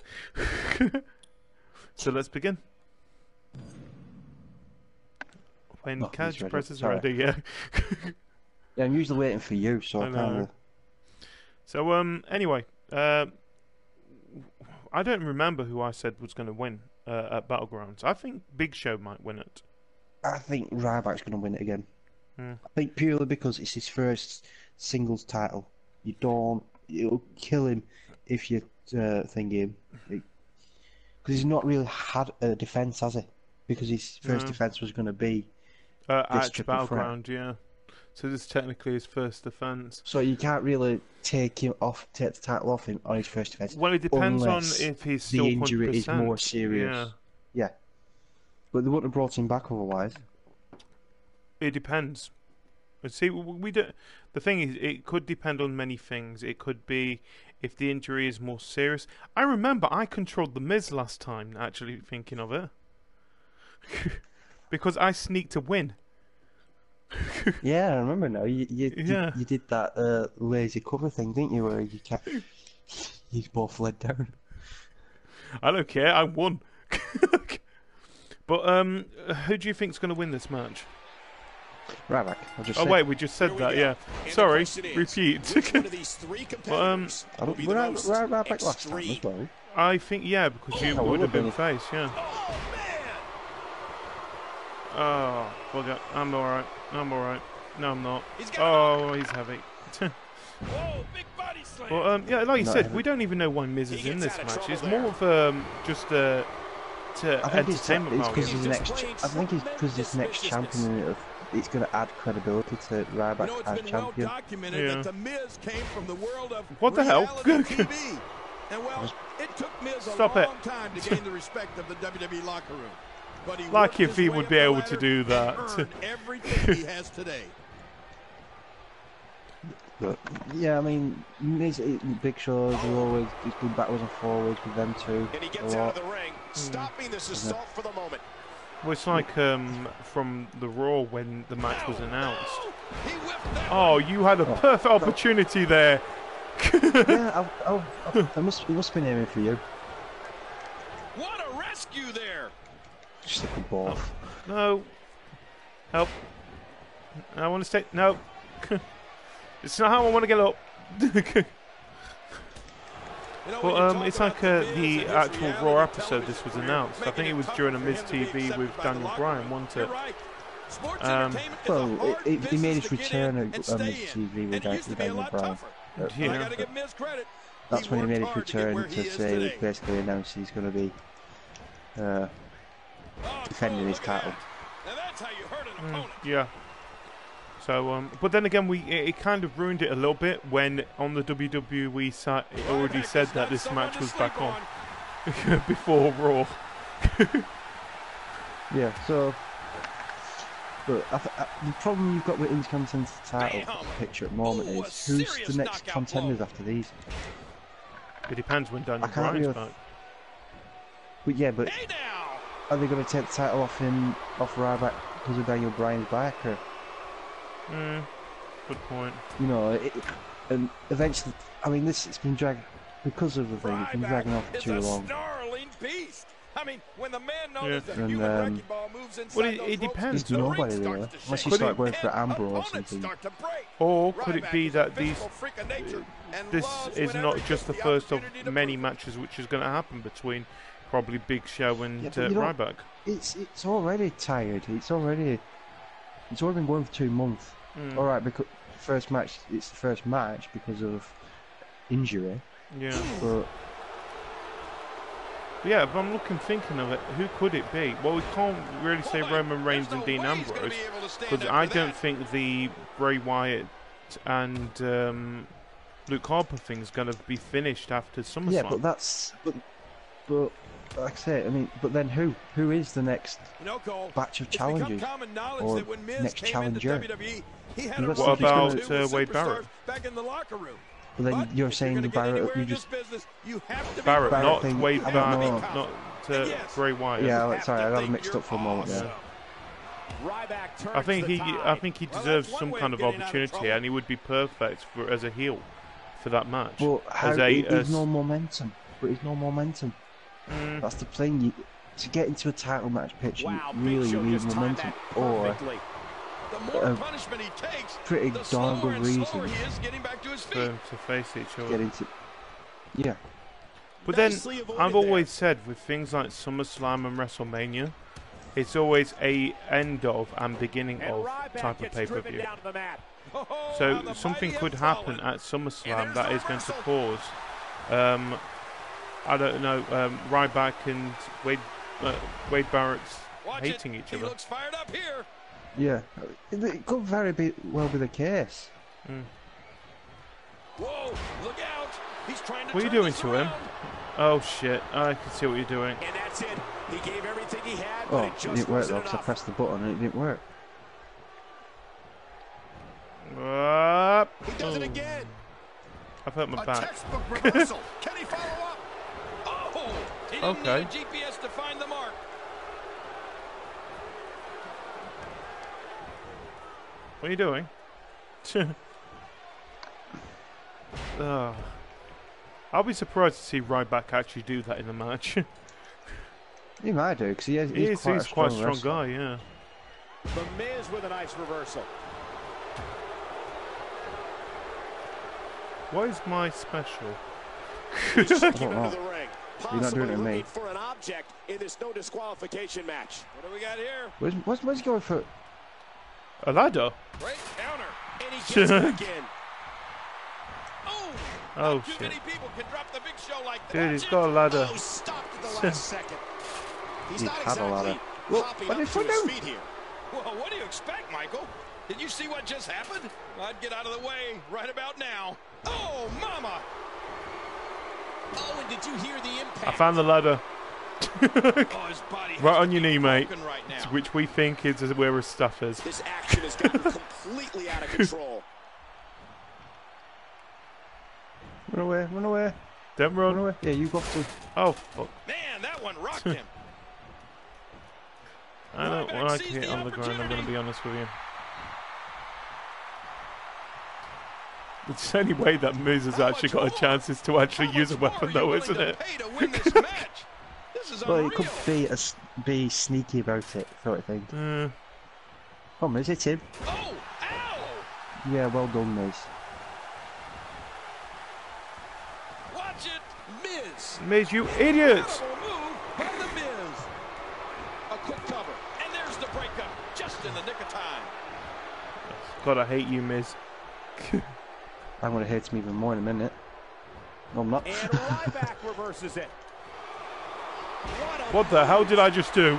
So let's begin. When Oh, he's Cajr ready. presses Sorry. ready, yeah. Yeah, I'm usually waiting for you, so I, I kind know. of. So um, anyway, uh, I don't remember who I said was going to win uh, at Battlegrounds. I think Big Show might win it. I think Ryback's going to win it again. Hmm. I think purely because it's his first singles title. You don't. It'll kill him if you uh, think him. Because he's not really had a defence, has he? Because his first No. defence was going to be Uh, this at triple threat. Battleground, yeah. So this is technically his first defence. So you can't really take him off, take the title off him on his first defence. Well, it depends unless on if he's the still injury one hundred percent. is more serious. Yeah. Yeah. But they wouldn't have brought him back otherwise. It depends. But see, w- we do. The thing is, it could depend on many things. It could be if the injury is more serious. I remember I controlled the Miz last time. Actually, thinking of it, because I sneaked a win. Yeah, I remember now. You you, Yeah. you, you did that uh, lazy cover thing, didn't you? Where you kept you both led down. I don't care. I won. But um, who do you think's going to win this match? Ryback. I just Oh said. wait, we just said Here we that. go. Yeah. And the Sorry. question is, Repeat. which one of these three But, um, competitors I will don't, be we're the right, most we're right back last time extreme? as well. I think yeah, because you Oh, would have would've been been. face. Yeah. Oh, man! Oh, well, yeah, I'm all right. I'm all right. No, I'm not. He's got Oh, he's heavy. Whoa, big body slam. Well, um, yeah, like you Not said, heavy. we don't even know why Miz He is in gets this out of match. It's trouble more of um, just uh, to I think it's entertainment because value. he's the next. I think it's because he's next champion, and it, it's going to add credibility to Ryback You know, it's as been well champion. documented Yeah. that The Miz came from the world of What the hell? reality T V. And well, it took Miz a Stop it. long time to gain the respect of the W W E locker room. But he Like worked if his he way would up be the able to ladder do and that. earned everything he has today. But yeah, I mean, Miz, it- Big Show, they're always it's been backwards and forwards with them two. And he a gets lot. out of the ring, stopping this assault for the moment. Well, it's like um, from the Raw when the match was announced. He whipped that Oh, you had a perfect opportunity there. Yeah, I'll, I'll, I'll, I must, it must be aiming for you. What a rescue there! Just like a ball. No. Help. I want to stay. No. It's not how I want to get up. You know, But when you um, talk it's about like The uh, Miz the and his actual reality Raw episode television this was career, announced. I making think it was tough during a for Miz him to T be V accepted with by the Daniel locker Bryan, room. wasn't You're it? right. Sports Um, entertainment is a Well, hard it, it, he business made his to get return in at and um, stay his in. T V with, And it Dan- used to with be a Daniel lot Bryan. tougher. But But I Yeah. got to give Miz credit. that's He when he made worked his hard to get return where he to is say, today. basically announced he's going to be uh, Oh, defending cool, his look at title. that. Now that's how you hurt an Mm, opponent. yeah. So, um, but then again, we it, it kind of ruined it a little bit when on the W W E site it already Ryback said is that not this someone match to was sleep back on before Raw. Yeah, so. But I th I, the problem you've got with Intercontinental title Bam! picture at the moment Ooh, a is who's serious the next knockout contenders blow. after these? It depends when Daniel I can't Bryan's really- back. But yeah, but Hey now! are they going to take the title off him, off Ryback because of Daniel Bryan's back, or Mm, good point. you know, it, and eventually, I mean, this it's been dragged because of the thing. It's been dragging on for is too a long. snarling beast. I mean, when the man knows Yeah. that And, human um, wrecking ball moves inside well, it- those it ropes, depends. It's the ring nobody starts really, to unless shake. you Could start it- going for And Amber or opponents something. start to break. Or could it Ryback be is a that these physical freak of nature and this loves is whenever not he just the gets first of opportunity to many prove it. matches which is going to happen between probably Big Show and Yeah, but uh, you know- Ryback. It's it's already tired. It's already it's already been going for two months. Mm. All right, because first match. It's the first match because of injury. Yeah. But Yeah, but I'm looking, thinking of it. Who could it be? Well, we can't really say Boy, Roman Reigns there's and no Dean way he's gonna Ambrose, be able to stand because up I to don't that. think the Bray Wyatt and um, Luke Harper thing's going to be finished after SummerSlam. yeah, but that's but but like I say, I mean, but then who who is the next You know, Cole, batch of it's become challengers? common knowledge or that when Miz next came challenger? into W W E, he had You a got What something about relationship with uh, Wade superstars Barrett? back in the locker room. But then But you're if saying you're the gonna get Barrett, anywhere you in this just business, you have to be Barrett, Barrett not thing, Wade I don't Barrett, know. not uh, And yes, Bray Wyatt. Yeah, you like, have sorry, to I got think mixed you're up for a moment there. awesome. Ryback turns I think the he, tide. I think he Well, deserves that's one some way kind of of getting out of opportunity, trouble. and he would be perfect for as a heel for that match. But how, as a, there's as- no momentum. But there's no momentum. Mm, That's the thing. You, to get into a title match picture, Wow, you Big really Show need just timed momentum, that or perfectly. The more Uh, punishment he takes, pretty the darn slower good and slower reason he is getting back to his for, feet. to face each other. get into. Yeah, But then, Nicely avoided I've there. always said with things like SummerSlam and WrestleMania, it's always a end of and beginning And of Ryback type of gets pay per driven view. down to the mat. Oh, how So the something mighty could have happen fallen. at SummerSlam And that there's is the going to reversal. cause, um, I don't know, um, Ryback and Wade, uh, Wade Barrett's Watch hating it. each He other. looks fired up here. yeah. It, it could very be, well be the case. Mm. Whoa, look out. He's trying to What are you turn doing this to him? around. Oh shit! I can see what you're doing. And that's it. He gave everything he had, but Oh, it it just didn't work wasn't though, 'cause I enough. pressed the button and it didn't work. Up. He does it Oh, again. I've hurt my A back. textbook reversal. Can he follow up? Oh, he didn't Okay. need a G P S to find the mark. What are you doing? Ugh. I'll be surprised to see Ryback actually do that in the match. He might do, because he is, he he's is quite he's a quite a strong, strong wrestler. guy, yeah. The Miz with a nice reversal. What is my special? He's I kicking don't know. into the ring. You're not doing Possibly it to me. looking for an object in this no disqualification match. What do we got here? Where's, where's, where's he going for? A ladder? Great counter. And he gets back in. Oh, Oh not too shit. many people can drop the big show like that. Dude, he's Watch got a it. ladder. Oh, stopped at the last second. He's He not had a ladder. exactly Well, hopping what up did to he his do? feet here. Well, what do you expect, Michael? Did you see what just happened? I'd get out of the way right about now. Oh, mama! Oh, and did you hear the impact? I found the ladder. Oh, his body has Right to on your be knee, mate. broken right now. Which we think is where his stuff is. This action has gotten completely out of control. Run away, run away, Don't run run. away. Yeah, you got to. Oh fuck. Man, that one rocked him. I don't Ryback like sees it the on the ground, I'm going to opportunity. be honest with you. It's the only way that Miz has How actually much got a more? chance is to actually How use a much more weapon are you though, willing isn't to it? pay to win this match? This is Well, unreal. it could be a, s- be sneaky about it, sort of thing. Uh, Come on, is it him? Oh, ow! Yeah, well done, Miz. Watch it, Miz. Miz, you idiot! Incredible move by the Miz. A quick cover, and there's the breakup, just in the nick of time. God, I hate you, Miz. I'm going to hate him even more in a minute. No, I'm not. And Ryback reverses it. What, a What the hell did I just do?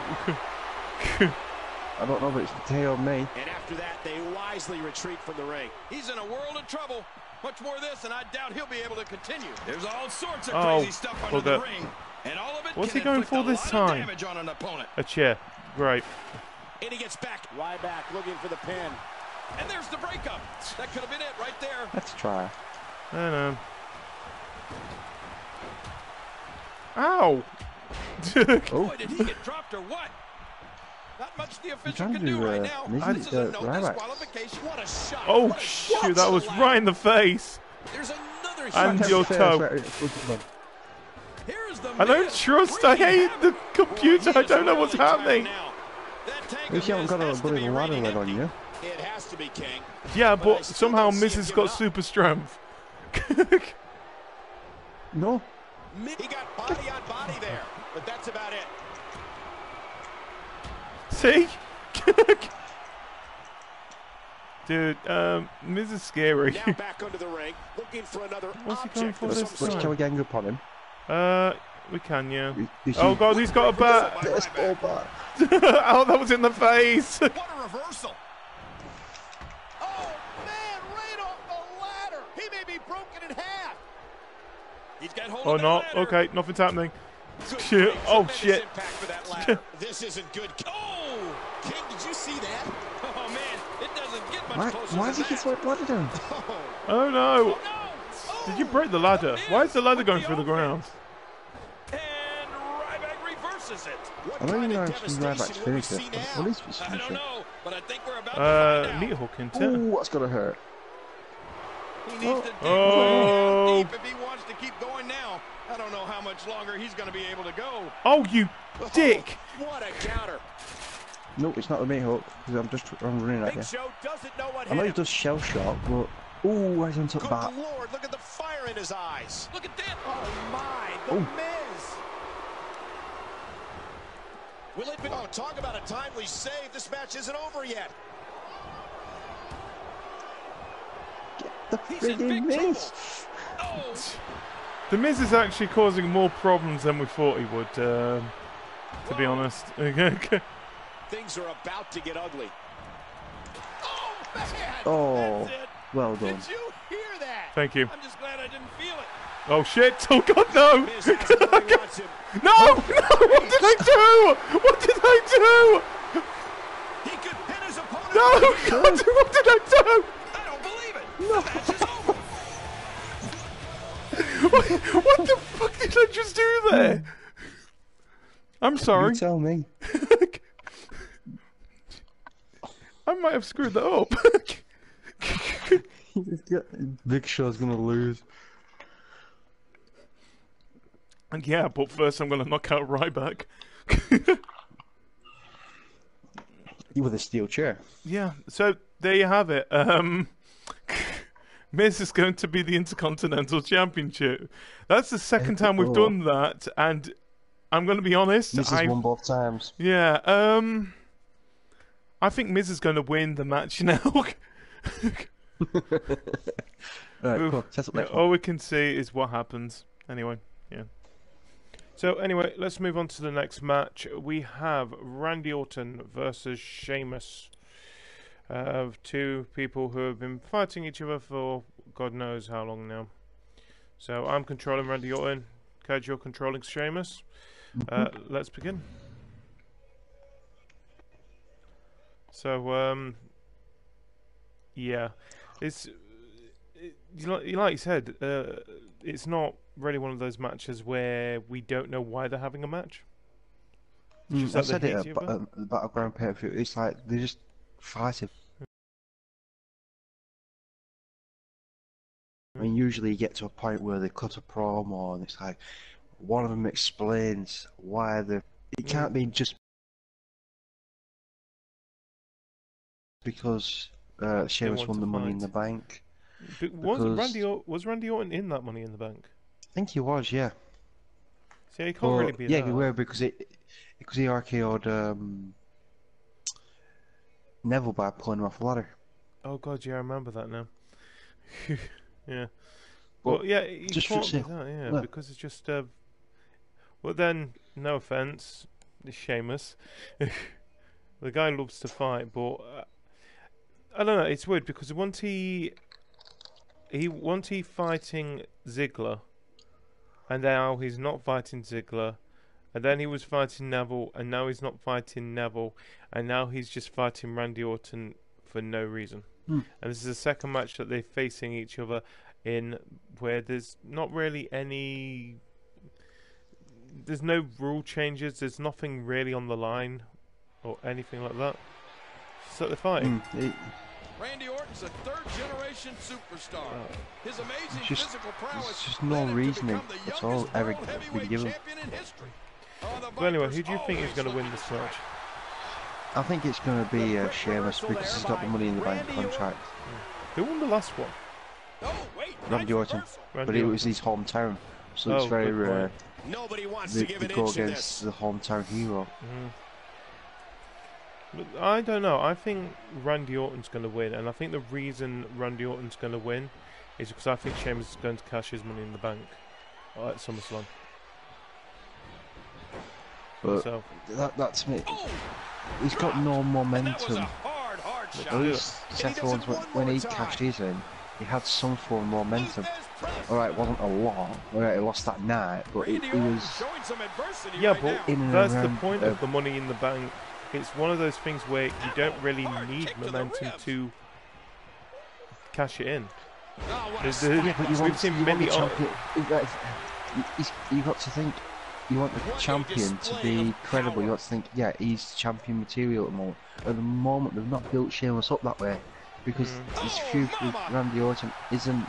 I don't know, but it's Teo on me. And after that, they wisely retreat from the ring. He's in a world of trouble. Much more of this, and I doubt he'll be able to continue. There's all sorts of Oh, crazy stuff under the bugger. ring, and all of it What's can he going inflict for a this lot of time? damage on an opponent. A chair. Right. And he gets back. Ryback looking for the pin. And there's the breakup. That could have been it right there. Let's try. I know. Ow! Oh, Boy, did he get dropped or what? Not much the official trying can to do do, right uh, now. Miz- This is a uh, no Ryback. disqualification. What a shot. Oh What a shot shoot, that to was the right in the face. There's another And shot. your Fair, toe. fair, fair. Here's the I don't Miz trust, I wreaking hate the havoc. computer, Boy, I he don't is know what's really tired happening. now. That tank At least of you haven't Miz got a has to bloody be ladder reading leg on empty. you. It has to be, King. Yeah, But I but still somehow don't see Miz him has giving got up. super strength. No. He got body on body there. but that's about it. See? Dude, um, Miz is scary. Now back under the ring, looking for another What's he going object for of this some Let's time? kill a gang up on him. Uh, we can, yeah. You- you Oh see- god, he's got a bat! Baseball bat. Oh, that was in the face! What a reversal! Oh man, right off the ladder! He may be broken in half. He's got hold Oh of no, that ladder. okay, nothing's happening. Good Shit. grief, Oh tremendous shit. impact for that ladder. This isn't good. Oh, King, did you see that? Oh man, it doesn't get much Why, closer why than did he that. throw blood at him? Oh, Oh no! Oh, no. Did you break the ladder? Why is the ladder going through the ground? And Ryback reverses it. what I don't kind even know of if Ryback's devastation will we finished see it. now? What is his I don't finisher? know, but I think we're about to Uh, find knee out. hook into Ooh, that's gonna hurt. He needs to dig Oh. way down deep if he wants to keep going now. I don't know how much longer he's going to be able to go. Oh, you dick! Oh, what a counter. No, it's not the main hook, because I'm just I'm running at Big you. Show doesn't know what I know he hit him. does shell shock, but... Ooh, he's on top Good bat. Lord, look at the fire in his eyes. Look at that. Oh my, the Oh. Miz. Will it be? Oh, talk about a timely save. This match isn't over yet. The He's in big friggin' trouble. miss! Oh, The Miz is actually causing more problems than we thought he would, um, to be honest. Things are about to get ugly. Oh, man. Oh, that's it. well done. Did you hear that? Thank you. I'm just glad I didn't feel it. Oh shit! Oh god, no! Miz has him where he wants him. No! No! What did I do? What did I He could pin his opponent. do? No! God, what did I do? I don't believe it. The match is over. What, what the fuck did I just do there? I'm sorry. You tell me. I might have screwed that up. Big Show's gonna lose. And yeah, but first I'm going to knock out Ryback. You with a steel chair. Yeah, so there you have it. Um, Miz is going to be the Intercontinental Championship. That's the second time we've done that, and I'm going to be honest. Miz has I, won both times. yeah, um, I think Miz is going to win the match now. Right, cool. Set up Yeah, next one. all we can see is what happens. Anyway, yeah. So anyway, let's move on to the next match. We have Randy Orton versus Sheamus. Uh, two people who have been fighting each other for God knows how long now. So I'm controlling Randy Orton. Cajr, you're controlling Sheamus. Uh, let's begin. So, um, yeah, it's it, you like, like you said, uh, it's not really one of those matches where we don't know why they're having a match. It's Mm, just I that said they it hate at each other. ba- the Battleground pay-per-view. It's like they're just fighting. I mean, usually you get to a point where they cut a promo and it's like one of them explains why the. It can't be just because uh, Sheamus want won to the Money in fight. the Bank. But was because- Randy Or- was Randy Orton in that Money in the Bank? I think he was, yeah. See, he can't But, really be yeah, that. he were because it because he R K O'd um, Neville by pulling him off the ladder. Oh god, yeah, I remember that now. Yeah. Well, Well, yeah, he just can't for be say- that, yeah, look. because it's just. Uh, well, then, no offense, it's Sheamus. The guy loves to fight, but uh, I don't know. It's weird because once he he once he fighting Ziggler, and now he's not fighting Ziggler, and then he was fighting Neville, and now he's not fighting Neville, and now he's just fighting Randy Orton for no reason. Hmm. And this is the second match that they're facing each other in, where there's not really any. There's no rule changes. There's nothing really on the line, or anything like that. So they're fighting. Mm, it- Randy Orton's a third-generation superstar. His amazing It's just- physical prowess it's just no led him to reasoning. become the That's youngest all Eric world could heavyweight give him. champion in history. Oh, the But anyway, Vipers who do you think is always going to win looking this to match? strike. I think it's going to be uh, Sheamus because he's got the Money in the Bank contract. Who won the last one? Oh, wait, Randy nice Orton. reversal. Randy But it Orton. was his hometown. So it's Oh, very good rare point. Nobody wants they, to give they an go inch in against this. the hometown hero. Mm. But I don't know. I think Randy Orton's going to win, and I think the reason Randy Orton's going to win is because I think Sheamus is going to cash his money in the bank at SummerSlam. But So that, that's me. Oh, He's got no and that was momentum. a hard, hard At shot. least And Seth he does Rollins, it when, one when more he time. cashed his in, he had some form of momentum. Luthez press. Alright, it wasn't a lot. Alright, he lost that night, but it, Randy it Orton was showing some adversity yeah, right but now. in and that's the around, point uh, of the Money in the Bank. It's one of those things where you don't really Hard need kick to the momentum ribs. to cash it in. Oh, what a There's- spine there's- yeah, but you We've want, seen you want many the o- champion. You, you, you got to think. You want the What a champion to display be of credible. You power. got to think, yeah, he's champion material at the moment. At the moment, they've not built Sheamus up that way because Mm. his Oh, feud with mama. Randy Orton isn't.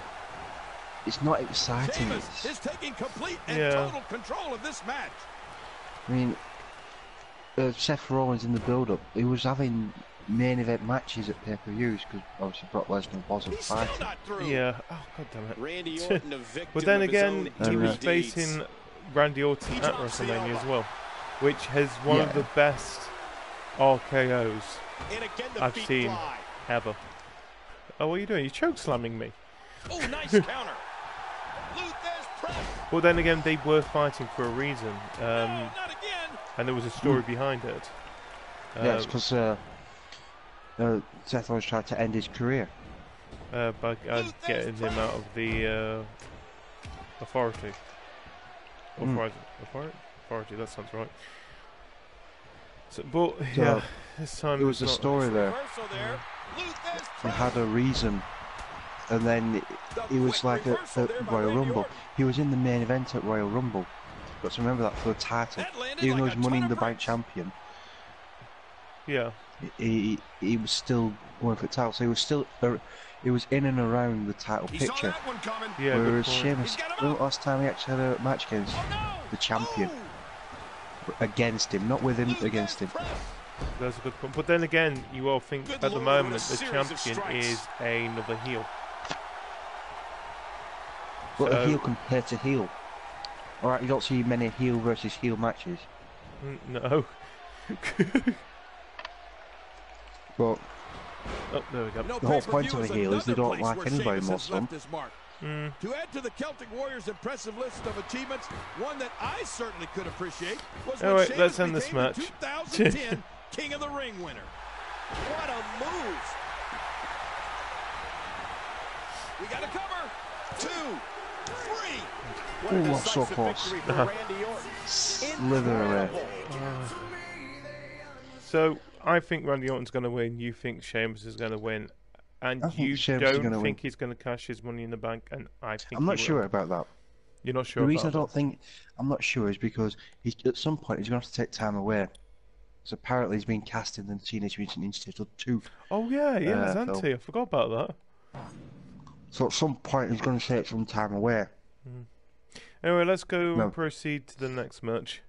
It's not exciting. Sheamus It's, is taking complete and Yeah. total control of this match. I mean, uh, Seth Rollins in the build-up, he was having main event matches at pay-per-views because obviously Brock Lesnar wasn't He's still fighting. not through. Yeah. Oh, god damn it. Randy Orton, a victim But then of his again, own he Uh, was dirty deeds. facing Randy Orton He at drops the WrestleMania as elbow. well, which has one of Yeah. the best R K Os And again, the I've feet seen fly. ever. Oh, what are you doing? You're choke slamming me. Oh, nice counter. Luthez press. But then again, they were fighting for a reason, um, no, not again. and there was a story behind it. Yeah, it's Uh, because uh, uh, Seth Rollins tried to end his career. uh, by uh, getting him out of the uh, authority. Mm. Authority, authority, authority. That sounds right. So, but So, yeah, this time There was a it's not- story there. Reversal there. Luthez He press. had a reason, and then it, The it was quick like at, reversal at there by Royal Randy Rumble. Orton. He was in the main event at Royal Rumble. Got to remember that for the title. That landed Even though like he's a Money ton in of the Bank bricks. champion, Yeah, he, he he was still going for the title. So he was still uh, he was in and around the title He saw picture. that one coming. yeah. good Whereas point. Sheamus, He's got him when up. last time he actually had a match against Oh, no. the champion Oh. against him, not with him, Luthez against him. press. That's a good point. But then again, you all think Good at the lord, moment what a the series of champion strikes. is another heel. But So- a heel compared to heel. All right, you don't see many heel versus heel matches. Mm, No. But Oh, there we go. You know, The whole pay-per-view point of a is heel is they another don't place like where anybody Sheamus has most of left his mark. Mm, To add to the Celtic Warriors' impressive list of achievements, one that I certainly could appreciate was All when right, Sheamus let's end this became the match. two thousand ten King of the Ring winner. What a move! We got a cover. Two, three. What a Ooh, that's so decisive close. victory for Randy Orton. slither away. So I think Randy Orton's going to win. You think Sheamus is going to win, and I think you Sheamus is don't gonna think win. he's going to cash his Money in the Bank, and I think I'm not he sure will. about that. You're not sure. The reason I about don't think I'm not sure is because he's, at some point he's going to have to take time away. So apparently he's been cast in the Teenage Mutant Ninja Turtles two. that. Oh yeah, yeah, Uh, Zante. Phil. I forgot about that. So at some point he's going to take some time away. Anyway, let's go No. and proceed to the next match.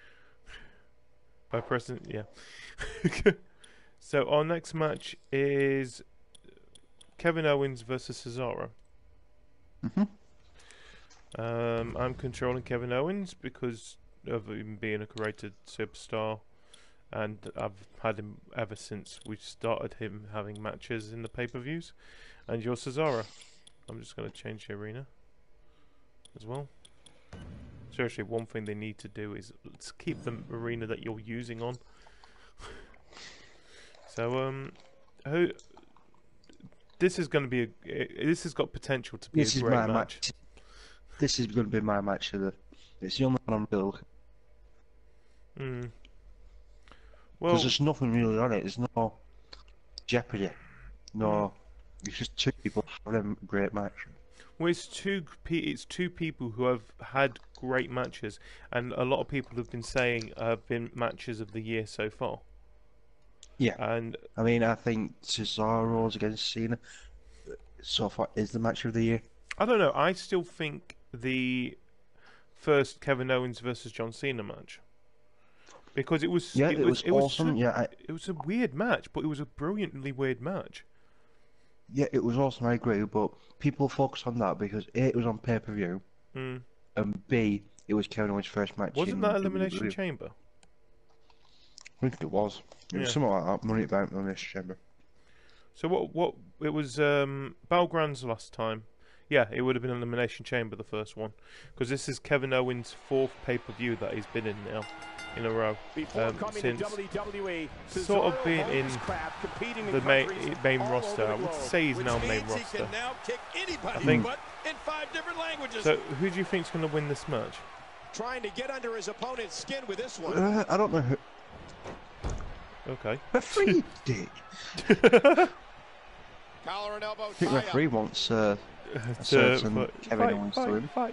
By pressing, yeah. So our next match is Kevin Owens versus Cesaro. Mhm. Um, I'm controlling Kevin Owens because of him being a created superstar, and I've had him ever since we started him having matches in the pay-per-views. And you're Cesaro. I'm just going to change the arena as well. Seriously, one thing they need to do is let's keep the arena that you're using on. So, um, who? This is going to be a. i- This has got potential to be This a is great my match. match. This is going to be my match of the. It's the only one I'm building Mm. because Well, there's nothing really on it. There's no jeopardy. No, it's just two people having a great match. well, it's two. pe- It's two people who have had great matches, and a lot of people have been saying have been matches of the year so far. Yeah. And I mean, I think Cesaro's against Cena so far is the match of the year. I don't know. I still think the first Kevin Owens versus John Cena match, because it was Yeah, it, it was, was it was awesome. so- Yeah, I, it was a weird match, but it was a brilliantly weird match. yeah, it was awesome. I agree, but people focus on that because A, it was on pay per view, Mm. and B, it was Kevin Owens' first match. Wasn't in that W W E. Elimination Chamber? I think it was. It was Yeah. something like that. Money about Elimination Chamber. So what? What? It was um, Battlegrounds last time. Yeah, it would have been Elimination Chamber the first one, because this is Kevin Owens' fourth pay-per-view that he's been in now, in a row. Before um, coming since to W W E, sort of Cesaro being honed in his craft, competing in the main countries main all roster. over I the would globe. say he's Which now main means he roster. can now kick anybody think- but in five different languages. So who do you think's going to win this match? Trying to get under his opponent's skin with this one. Uh, I don't know who. Okay. Referee dick. Collar and elbow I think tie referee wants uh, a To- certain but- Kevin fight, Owens fight, to win. fight.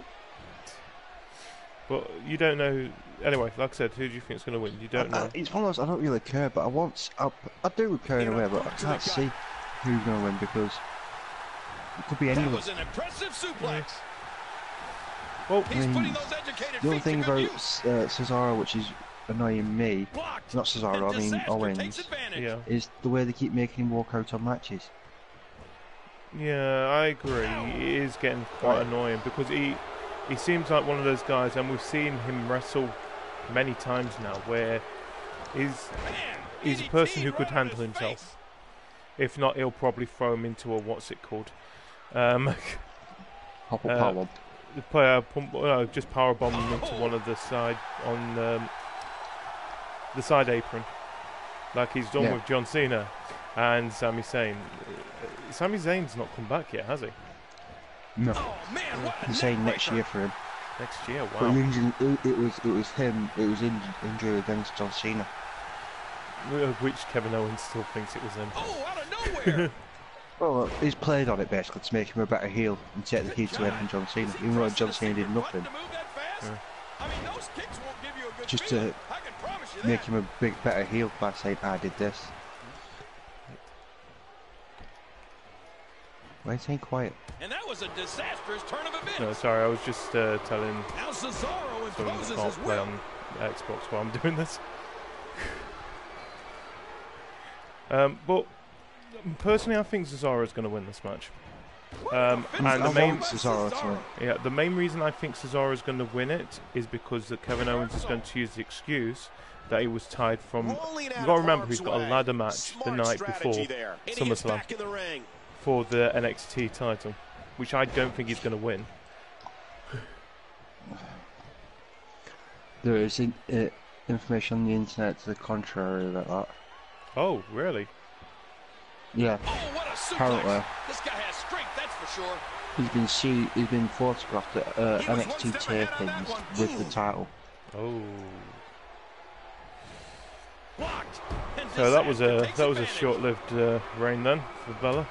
But you don't know. Who, anyway, like I said, who do you think's going to win? You don't I, I, know. it's one of those. I don't really care, but I want. I, I do with Kevin away, but I can't see who's going to win because it could be that anyone. was an impressive suplex. Well, He's I mean, putting those educated The only feet thing to good about use. uh, Cesaro, which is annoying me, Blocked. not Cesaro, And I mean Disaster Owens, takes advantage. yeah, is the way they keep making him walk out on matches. yeah, I agree. It is getting quite Right. annoying because he he seems like one of those guys, and we've seen him wrestle many times now, where he's Man, he's a D D T person who right could on handle his himself. face. If not, he'll probably throw him into a what's it called? Um, Hop up, Uh, power bomb. play a pump, no, just power bomb him into Oh. one of the side on um, the side apron, like he's done Yeah. with John Cena and Sami Zayn. Uh, Sami Zayn's not come back yet, has he? No, Oh man, what a he's saying neck next breaker. year for him. Next year, But wow. usually it, it was it was him. It was in, injury against John Cena. Of which Kevin Owens still thinks it was him. Oh, out of nowhere. Well, uh, he's played on it basically to make him a better heel and take the heat away from John Cena, Is he even though pressing John a Cena did secret button nothing. to move that fast? Yeah. I mean, those kicks won't give you a good Just feeling. to I can promise you Make that. him a big better heel by saying I did this. Why are you saying quiet? And that was a disastrous turn of events. No, sorry, I was just uh, telling Now Cesaro someone imposes that can't his play will. on Xbox while I'm doing this. um, but personally, I think Cesaro is going to win this match. Um, Finish and the I main, want Cesaro to win. yeah, the main reason I think Cesaro is going to win it is because that Kevin Owens is going to use the excuse that he was tied from. Rolling You out got to of remember, harm's he's got a way. ladder match Smart the night strategy before there. And he gets SummerSlam back in the ring. for the N X T title, which I don't think he's going to win. There is in, uh, information on the internet to the contrary about that. Oh, really? Yeah, Oh, what a suplex. apparently This guy has strength, that's for sure. he's been see he's been photographed at uh, He was N X T one step ahead on that tapings one. with the Ooh. title. Oh. Blocked. And So that was Disaster a takes that was a advantage. short-lived uh, reign then for Bella.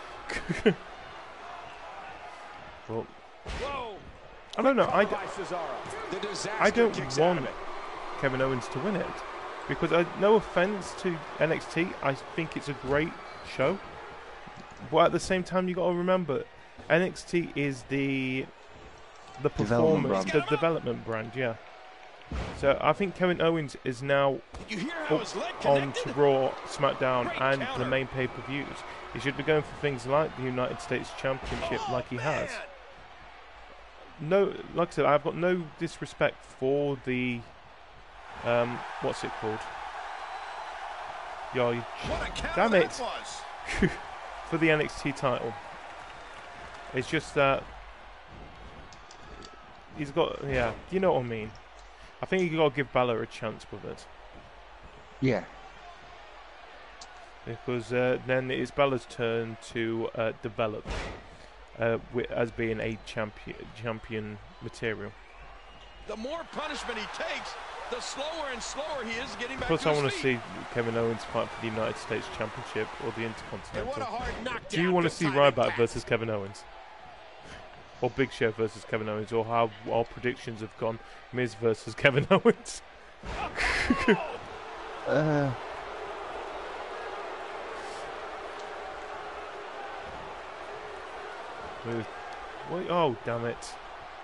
Well, Whoa. I don't know. I, d- By Cesaro. The disaster I don't kicks out want of it. Kevin Owens to win it because I, no offense to N X T, I think it's a great show. But at the same time, you got to remember, N X T is the the Development performance, brand. the development brand. Yeah. So I think Kevin Owens is now You hear how up his leg on connected? to Raw, SmackDown, Great and counter. the main pay-per-views. He should be going for things like the United States Championship, Oh, like he has. man. No, like I said, I've got no disrespect for the um, what's it called? Yo, you- What a counter damn that it! was. For the N X T title. It's just that he's got, yeah, you know what I mean. I think you got to give Balor a chance with it. Yeah, Because uh, then it's Bella's turn to uh, develop uh, wi- as being a champion champion material. The more punishment he takes, the slower and slower he is getting back Plus, to I his want to feet. see Kevin Owens fight for the United States Championship or the And what a Intercontinental. hard knockdown. Do you want to to see sign Ryback impact. versus Kevin Owens? Or Big Show versus Kevin Owens? Or how our predictions have gone? Miz versus Kevin Owens? uh, With, wait, oh, damn it.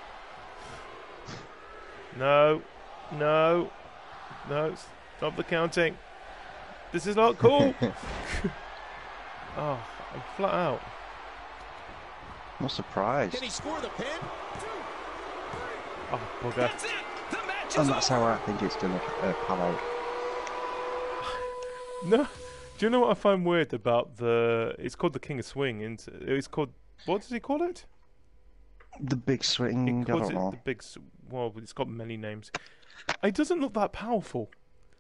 No. No. No. Stop the counting. This is not cool. Oh, I'm flat out. not surprised. Can he score the pin? Oh, bugger. That's it. The match is And that's how over. I think it's going to uh, pan out. No. Do you know what I find weird about the... It's called the King of Swing, isn't it? It's called... What does he call it? The big swing, He I calls don't it know. the big... s- Well, it's got many names. It doesn't look that powerful.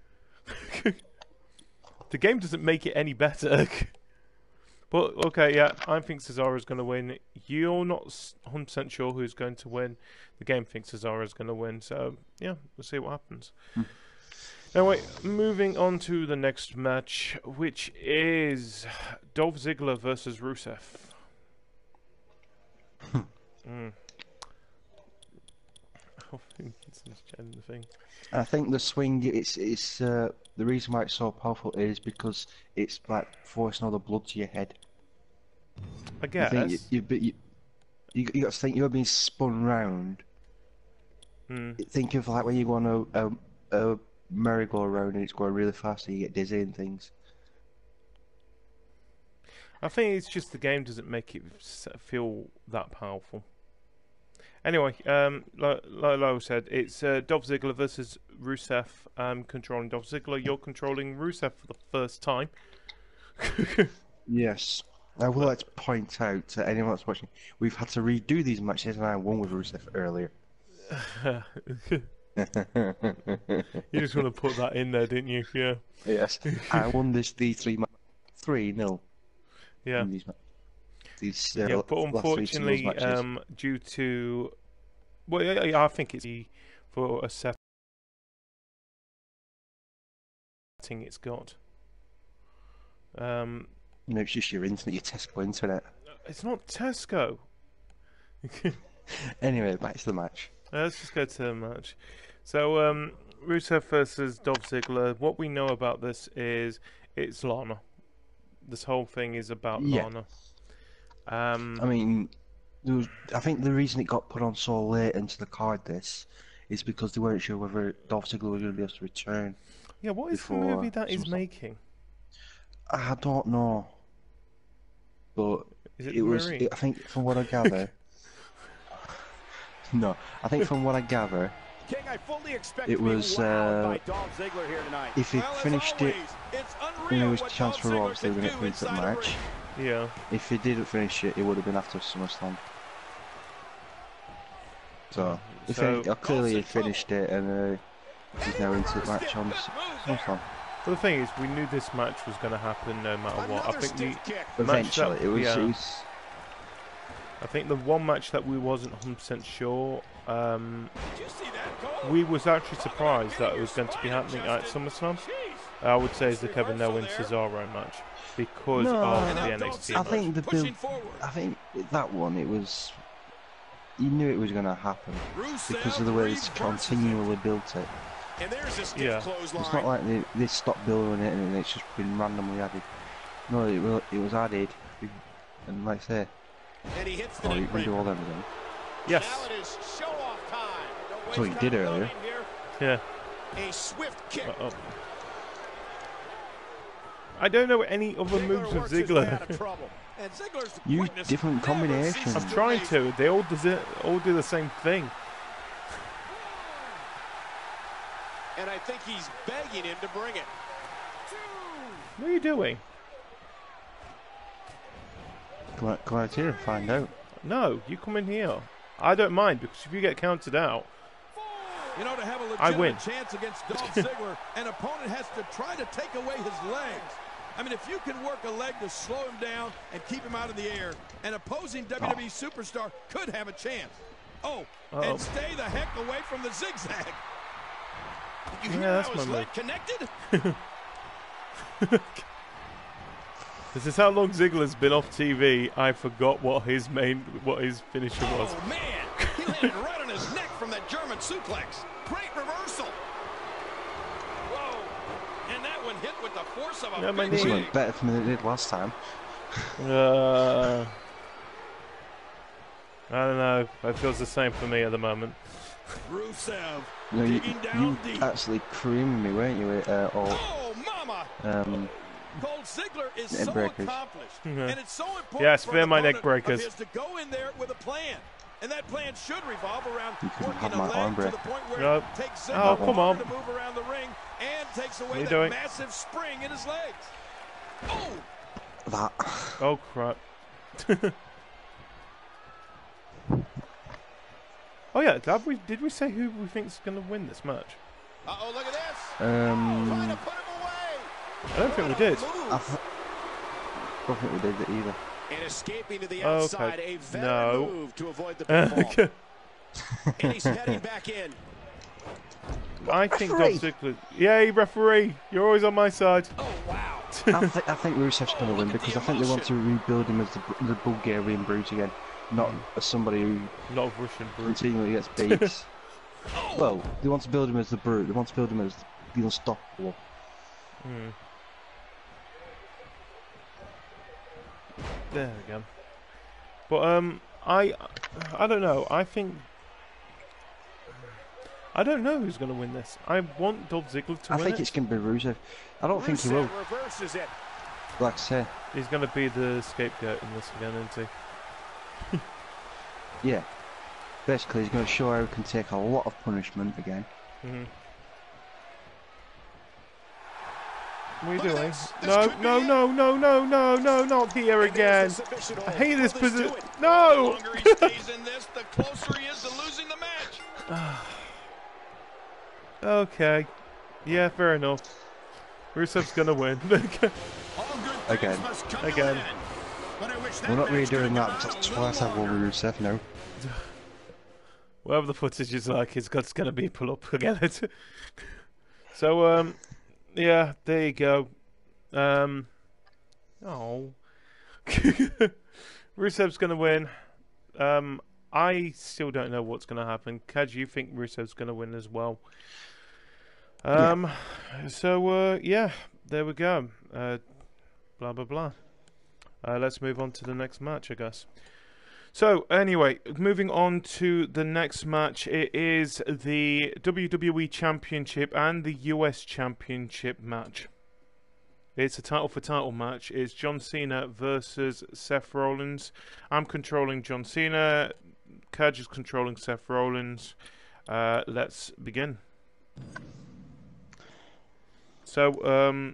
The game doesn't make it any better. But, okay, yeah, I think Cesaro's going to win. You're not one hundred percent sure who's going to win. The game thinks Cesaro's going to win. So, yeah, we'll see what happens. Hmm. Anyway, moving on to the next match, which is Dolph Ziggler versus Rusev. mm. I think it's the thing. I think the swing, it's it's uh, the reason why it's so powerful is because it's like forcing all the blood to your head. I You guess. think you, you, but you, you, you got to think you're being spun round. Hmm. Think of like when you go on a, a, a merry-go-round and it's going really fast and you get dizzy and things. I think it's just the game doesn't make it s- feel that powerful. Anyway, um, like, like I said, it's uh, Dolph Ziggler versus Rusev. Um, controlling Dolph Ziggler. You're controlling Rusev for the first time. Yes. I would like to point out to anyone that's watching, we've had to redo these matches and I won with Rusev earlier. You just want to put that in there, didn't you? Yeah. Yes. I won this D three match three nil. Yeah. In these, ma- these uh, Yeah, but last three singles unfortunately, matches. um, due to... Well, yeah, yeah, I think it's the- for a setting it's got. Um, No, it's just your internet, your Tesco internet. it's not Tesco. Anyway, back to the match. Uh, Let's just go to the match. So, um, Rusev versus Dolph Ziggler. What we know about this is it's Lana. This whole thing is about Yeah. Lana. Um, I mean, there was, I think the reason it got put on so late into the card, this, is because they weren't sure whether Dolph Ziggler was going to be able to return. yeah, what is before the movie that is SummerSlam. making? I don't know, but Is it, it the was. Marine? It, I think from what I gather. No, I think from what I gather, King, I fully expect It to be was, wowed uh, by Dolph Ziggler here tonight. if he Well, as finished it, always, it's when unreal there was what a chance Dolph for Ziggler obviously can going to do win the inside a match. ring. Yeah. If he didn't finish it, it would have been after SummerSlam. So, if So- he, uh, clearly he Dolph's in finished it, and uh, he's now into the match on S- SummerSlam. But the thing is, we knew this match was going to happen no matter what. I Another think the stiff kick. Eventually, it was. yeah. It was I think the one match that we wasn't one hundred percent sure, um, Did you see that goal? we was actually surprised that it was going to be happening at SummerSlam. I would say is the Kevin Owens Cesaro match because No. of And the now N X T. I Dolph match. think the pushing build. forward. I think that one, it was. You knew it was going to happen Rusev because of the way they reverses continually built it. And there's a stiff Yeah. clothesline. It's not like they, they stopped building it and it's just been randomly added. No, it, wa- it was added, and like I say, And he hits the oh, you neck can do breaker. all them again. Yes. Now it is show-off time. Don't That's what waste he did time earlier. loading here. Yeah. A swift kick. Uh-oh. I don't know any other moves of works his way out Ziggler. of trouble. And Ziggler's Use quickness different never combinations. ceases I'm trying amaze to. They all does it. All do the same thing. And I think he's begging him to bring it. What are you doing? Come out, come out here and find out. No, you come in here. I don't mind because if you get counted out, You know, to have a I legitimate win. chance against Dolph Ziggler, an opponent has to try to take away his legs. I mean, if you can work a leg to slow him down and keep him out of the air, an opposing W W E superstar could have a chance. Oh, Uh-oh. and stay the heck away from the zigzag. Did you Yeah, hear that's how my his leg move. connected? this is how long Ziggler's been off T V. I forgot what his main, what his finisher was. Oh, man. He landed right on his neck from that German suplex. Great reversal. Whoa. And that one hit with the force of a Yeah, my big This knee. wing. went better for me than it did last time. Uh, I don't know. It feels the same for me at the moment. Rusev You, know, you, digging down you deep. actually creamed me, weren't you? Uh, or, Oh, mama. um, Gold Ziggler is Neck so breakers. accomplished, Mhm. and it's so important Yes, for fear an my neck opponent of breakers. his to go in there with a plan. And that plan should revolve around can working have a my leg arm to break. the point where Nope. it takes Oh, Ziggler come on. to move around the ring and takes away you that doing? massive spring in his legs. Oh! That. Oh crap. Oh yeah, have we, did we say who we think is going to win this match? Uh-oh, look at this. Um, Trying to put him away. I don't think we did. I th don't think we did it either. And escaping to the Okay. outside, a veteran No. move to avoid the pinfall. And he's heading back in. I think Dolph Referee. Ziggler. Yay, referee! You're always on my side. Oh, wow. I, th I think Rusev's going to win look at because the I think they want to emotion. rebuild him as the, the Bulgarian Brute again, not as somebody who Not a Russian brute. continually gets beat. Well, they want to build him as the Brute. They want to build him as the unstoppable. Hmm. There we go. But um, I, I don't know. I think I don't know who's going to win this. I want Dolph Ziggler to I win think it. it's going to be Rusev. I don't think he will. Rusev reverses it. Like I say, He's going to be the scapegoat in this again, isn't he? yeah. Basically, he's going to show how he can take a lot of punishment again. Mm-hmm. What are you Look at doing? this. This No, could be no, it. no, no, no, no, no, not here And again. there's the submission I hold. hate this Will this position. do it? The No! longer he stays in this, the closer he is to losing the match. Okay. Yeah, fair enough. Rusev's going to win. All good Again. things must come to Again. an end. But I wish that We're not match redoing could've that gone because on that's a twice little I've won longer. with Rusev now. Whatever the footage is like, it's got- it's going to be pull up again. So, um, yeah, there you go. Um, oh. Rusev's going to win. Um, I still don't know what's going to happen. Cajr, you think Rusev's going to win as well? Um, so, uh, yeah, there we go. Uh, blah, blah, blah. Uh, let's move on to the next match, I guess. So, anyway, moving on to the next match. It is the W W E Championship and the U S Championship match. It's a title for title match. It's John Cena versus Seth Rollins. I'm controlling John Cena. Cajr is controlling Seth Rollins. Uh, let's begin. So, um...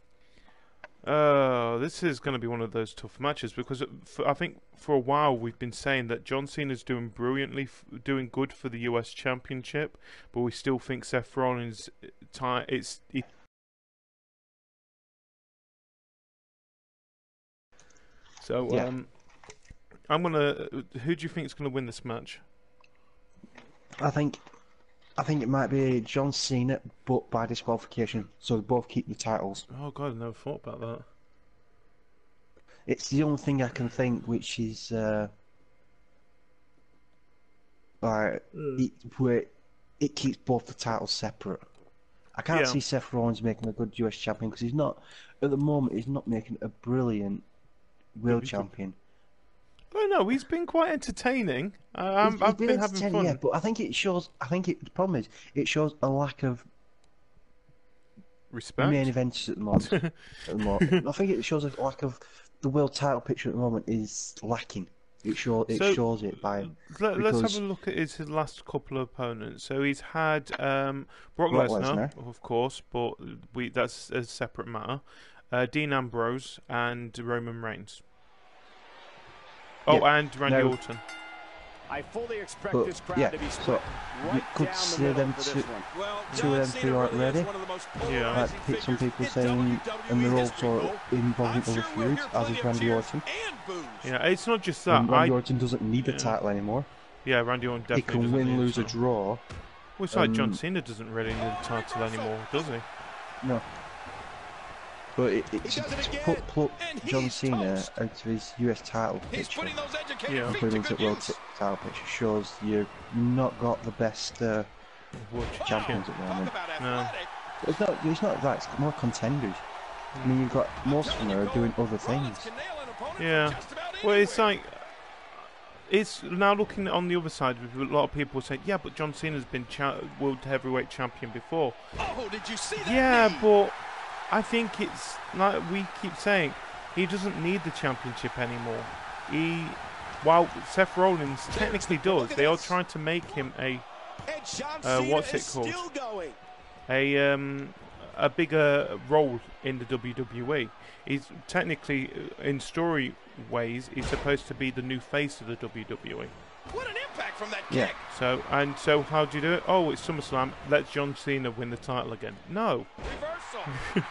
Uh, this is going to be one of those tough matches because for, I think for a while we've been saying that John Cena's doing brilliantly, f doing good for the U S Championship, but we still think Seth Rollins, time it's. It so Yeah. um, I'm gonna. Who do you think is going to win this match? I think, I think it might be John Cena, but by disqualification, so they both keep the titles. Oh God, I never thought about that. It's the only thing I can think which is uh, like it, where it keeps both the titles separate. I can't Yeah. see Seth Rollins making a good U S champion because he's not at the moment. He's not making a brilliant world He's- champion. Oh no, he's been quite entertaining. Uh, I'm, He's- I've he's been having entertaining, fun. yeah, but I think it shows. I think it, the problem is it shows a lack of Respect. main events at the moment. at the moment. I think it shows a lack of the world title picture at the moment is lacking. It show it So, shows it by Let, let's because- have a look at his, his last couple of opponents. So he's had um, Brock, Brock Lesnar, Lesnar. of course, but we that's a separate matter. Uh, Dean Ambrose and Roman Reigns. Oh, Yeah. and Randy No. Orton. I fully expect But, this crowd yeah, to be so split you right could down the see middle them for two- this one. Well, Two John of them Cena three aren't really is ready. one of the most Yeah. polarizing like pick some figures people in saying, W W E and they're history, also Cole. involved I'm in sure other we'll feuds, hear as plenty is of Randy cheers Orton. and boos. Yeah, it's not just that. And Randy I, Orton doesn't need a yeah. title anymore. yeah, Randy Orton He definitely can doesn't win, need lose, or to. draw. Well, it's like John um, Cena doesn't really need a title anymore, does he? No. But it, it, He to, does it to again, put, put and John he's Cena toast. out of his U S title He's picture, putting those educated Yeah. feet put to him into good world use. t- title picture shows you've not got the best uh, World champions at the Talk moment. about No. athletic. It's not. It's not that. It's more contenders. I mean, you've got most of them are doing other things. Rollins can nail an opponent Yeah. from just about Well, it's anywhere. like it's now looking on the other side. With a lot of people saying, "Yeah, but John Cena's been cha world heavyweight champion before." Oh, did you see that? Yeah, knee? but I think it's like we keep saying, he doesn't need the championship anymore. He while Seth Rollins technically does, they are trying to make him a uh, what's it called? A um a bigger role in the W W E. He's technically, in story ways, he's supposed to be the new face of the W W E. What an impact from that Yeah. kick. So and so, how do you do it? Oh, it's SummerSlam. Let John Cena win the title again. No, Reversal.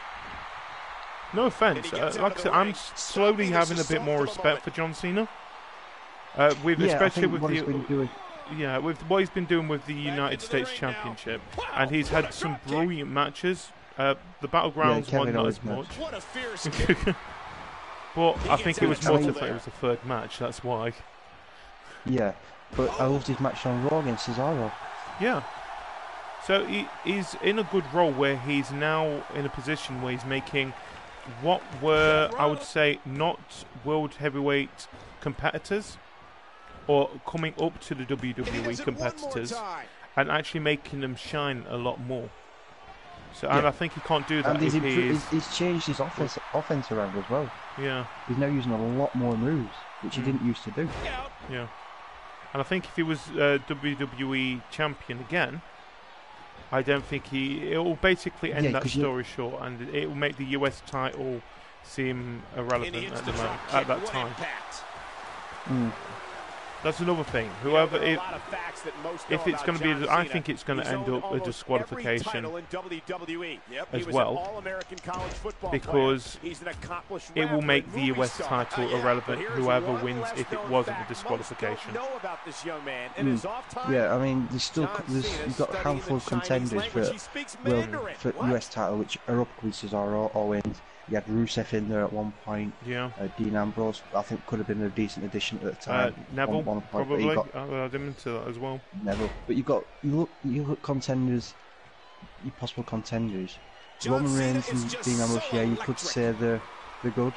no offense. Uh, like I said, I'm slowly having a bit more respect for John Cena. Uh, with Yeah, I especially think with what the he's been doing. yeah, with what he's been doing with the United States Championship, and he's had some brilliant matches. Uh, the Battlegrounds Kevin one not Owens as match. much, What a fierce kick. but I He think gets it was out more of to trouble think it there. was the third match. That's why. Yeah, but I loved his match on Raw against Cesaro. Yeah. So he, he's in a good role where he's now in a position where he's making what were, I would say, not world heavyweight competitors, or coming up to the W W E competitors, and actually making them shine a lot more. So, and Yeah. I think he can't do that And he's, if he impro- is. he's, he's changed his offense, offense around as well. Yeah, He's now using a lot more moves, which he Mm. didn't used to do. Out. yeah. And I think if he was uh, W W E champion again, I don't think he. It will basically end Yeah, that 'cause you- story short, and it will make the U S title seem And irrelevant he hits at the the drop moment. kick. At that What time, impact. Mm. that's another thing. You know, Whoever, there are a if lot of facts that most if know it's about going to be, John I Cena. think it's going to He's end owned up a almost every disqualification. title in W W E. Yep. as He was well, an All-American college football because player. He's an accomplished it will rapper make and the movie U S star. title Uh, yeah, irrelevant. But here's Whoever one wins, less if it known wasn't a fact disqualification. Most don't know about this young man. In Mm. his off time, Yeah, I mean, there's still John there's, Cena's you've got a studying handful the of Chinese contenders for language. He speaks well, Mandarin. for What? U S title, which are up with Cesaro, Owens. You had Rusev in there at one point. Yeah, Uh, Dean Ambrose, I think, could have been a decent addition at the uh, time. Neville one- one point, but you probably. got- I'll add him into that as well. Neville, but you got you look you look contenders, you possible contenders. John Roman Cena Reigns is and just Dean Ambrose, so yeah, you electric. could say they're they're good.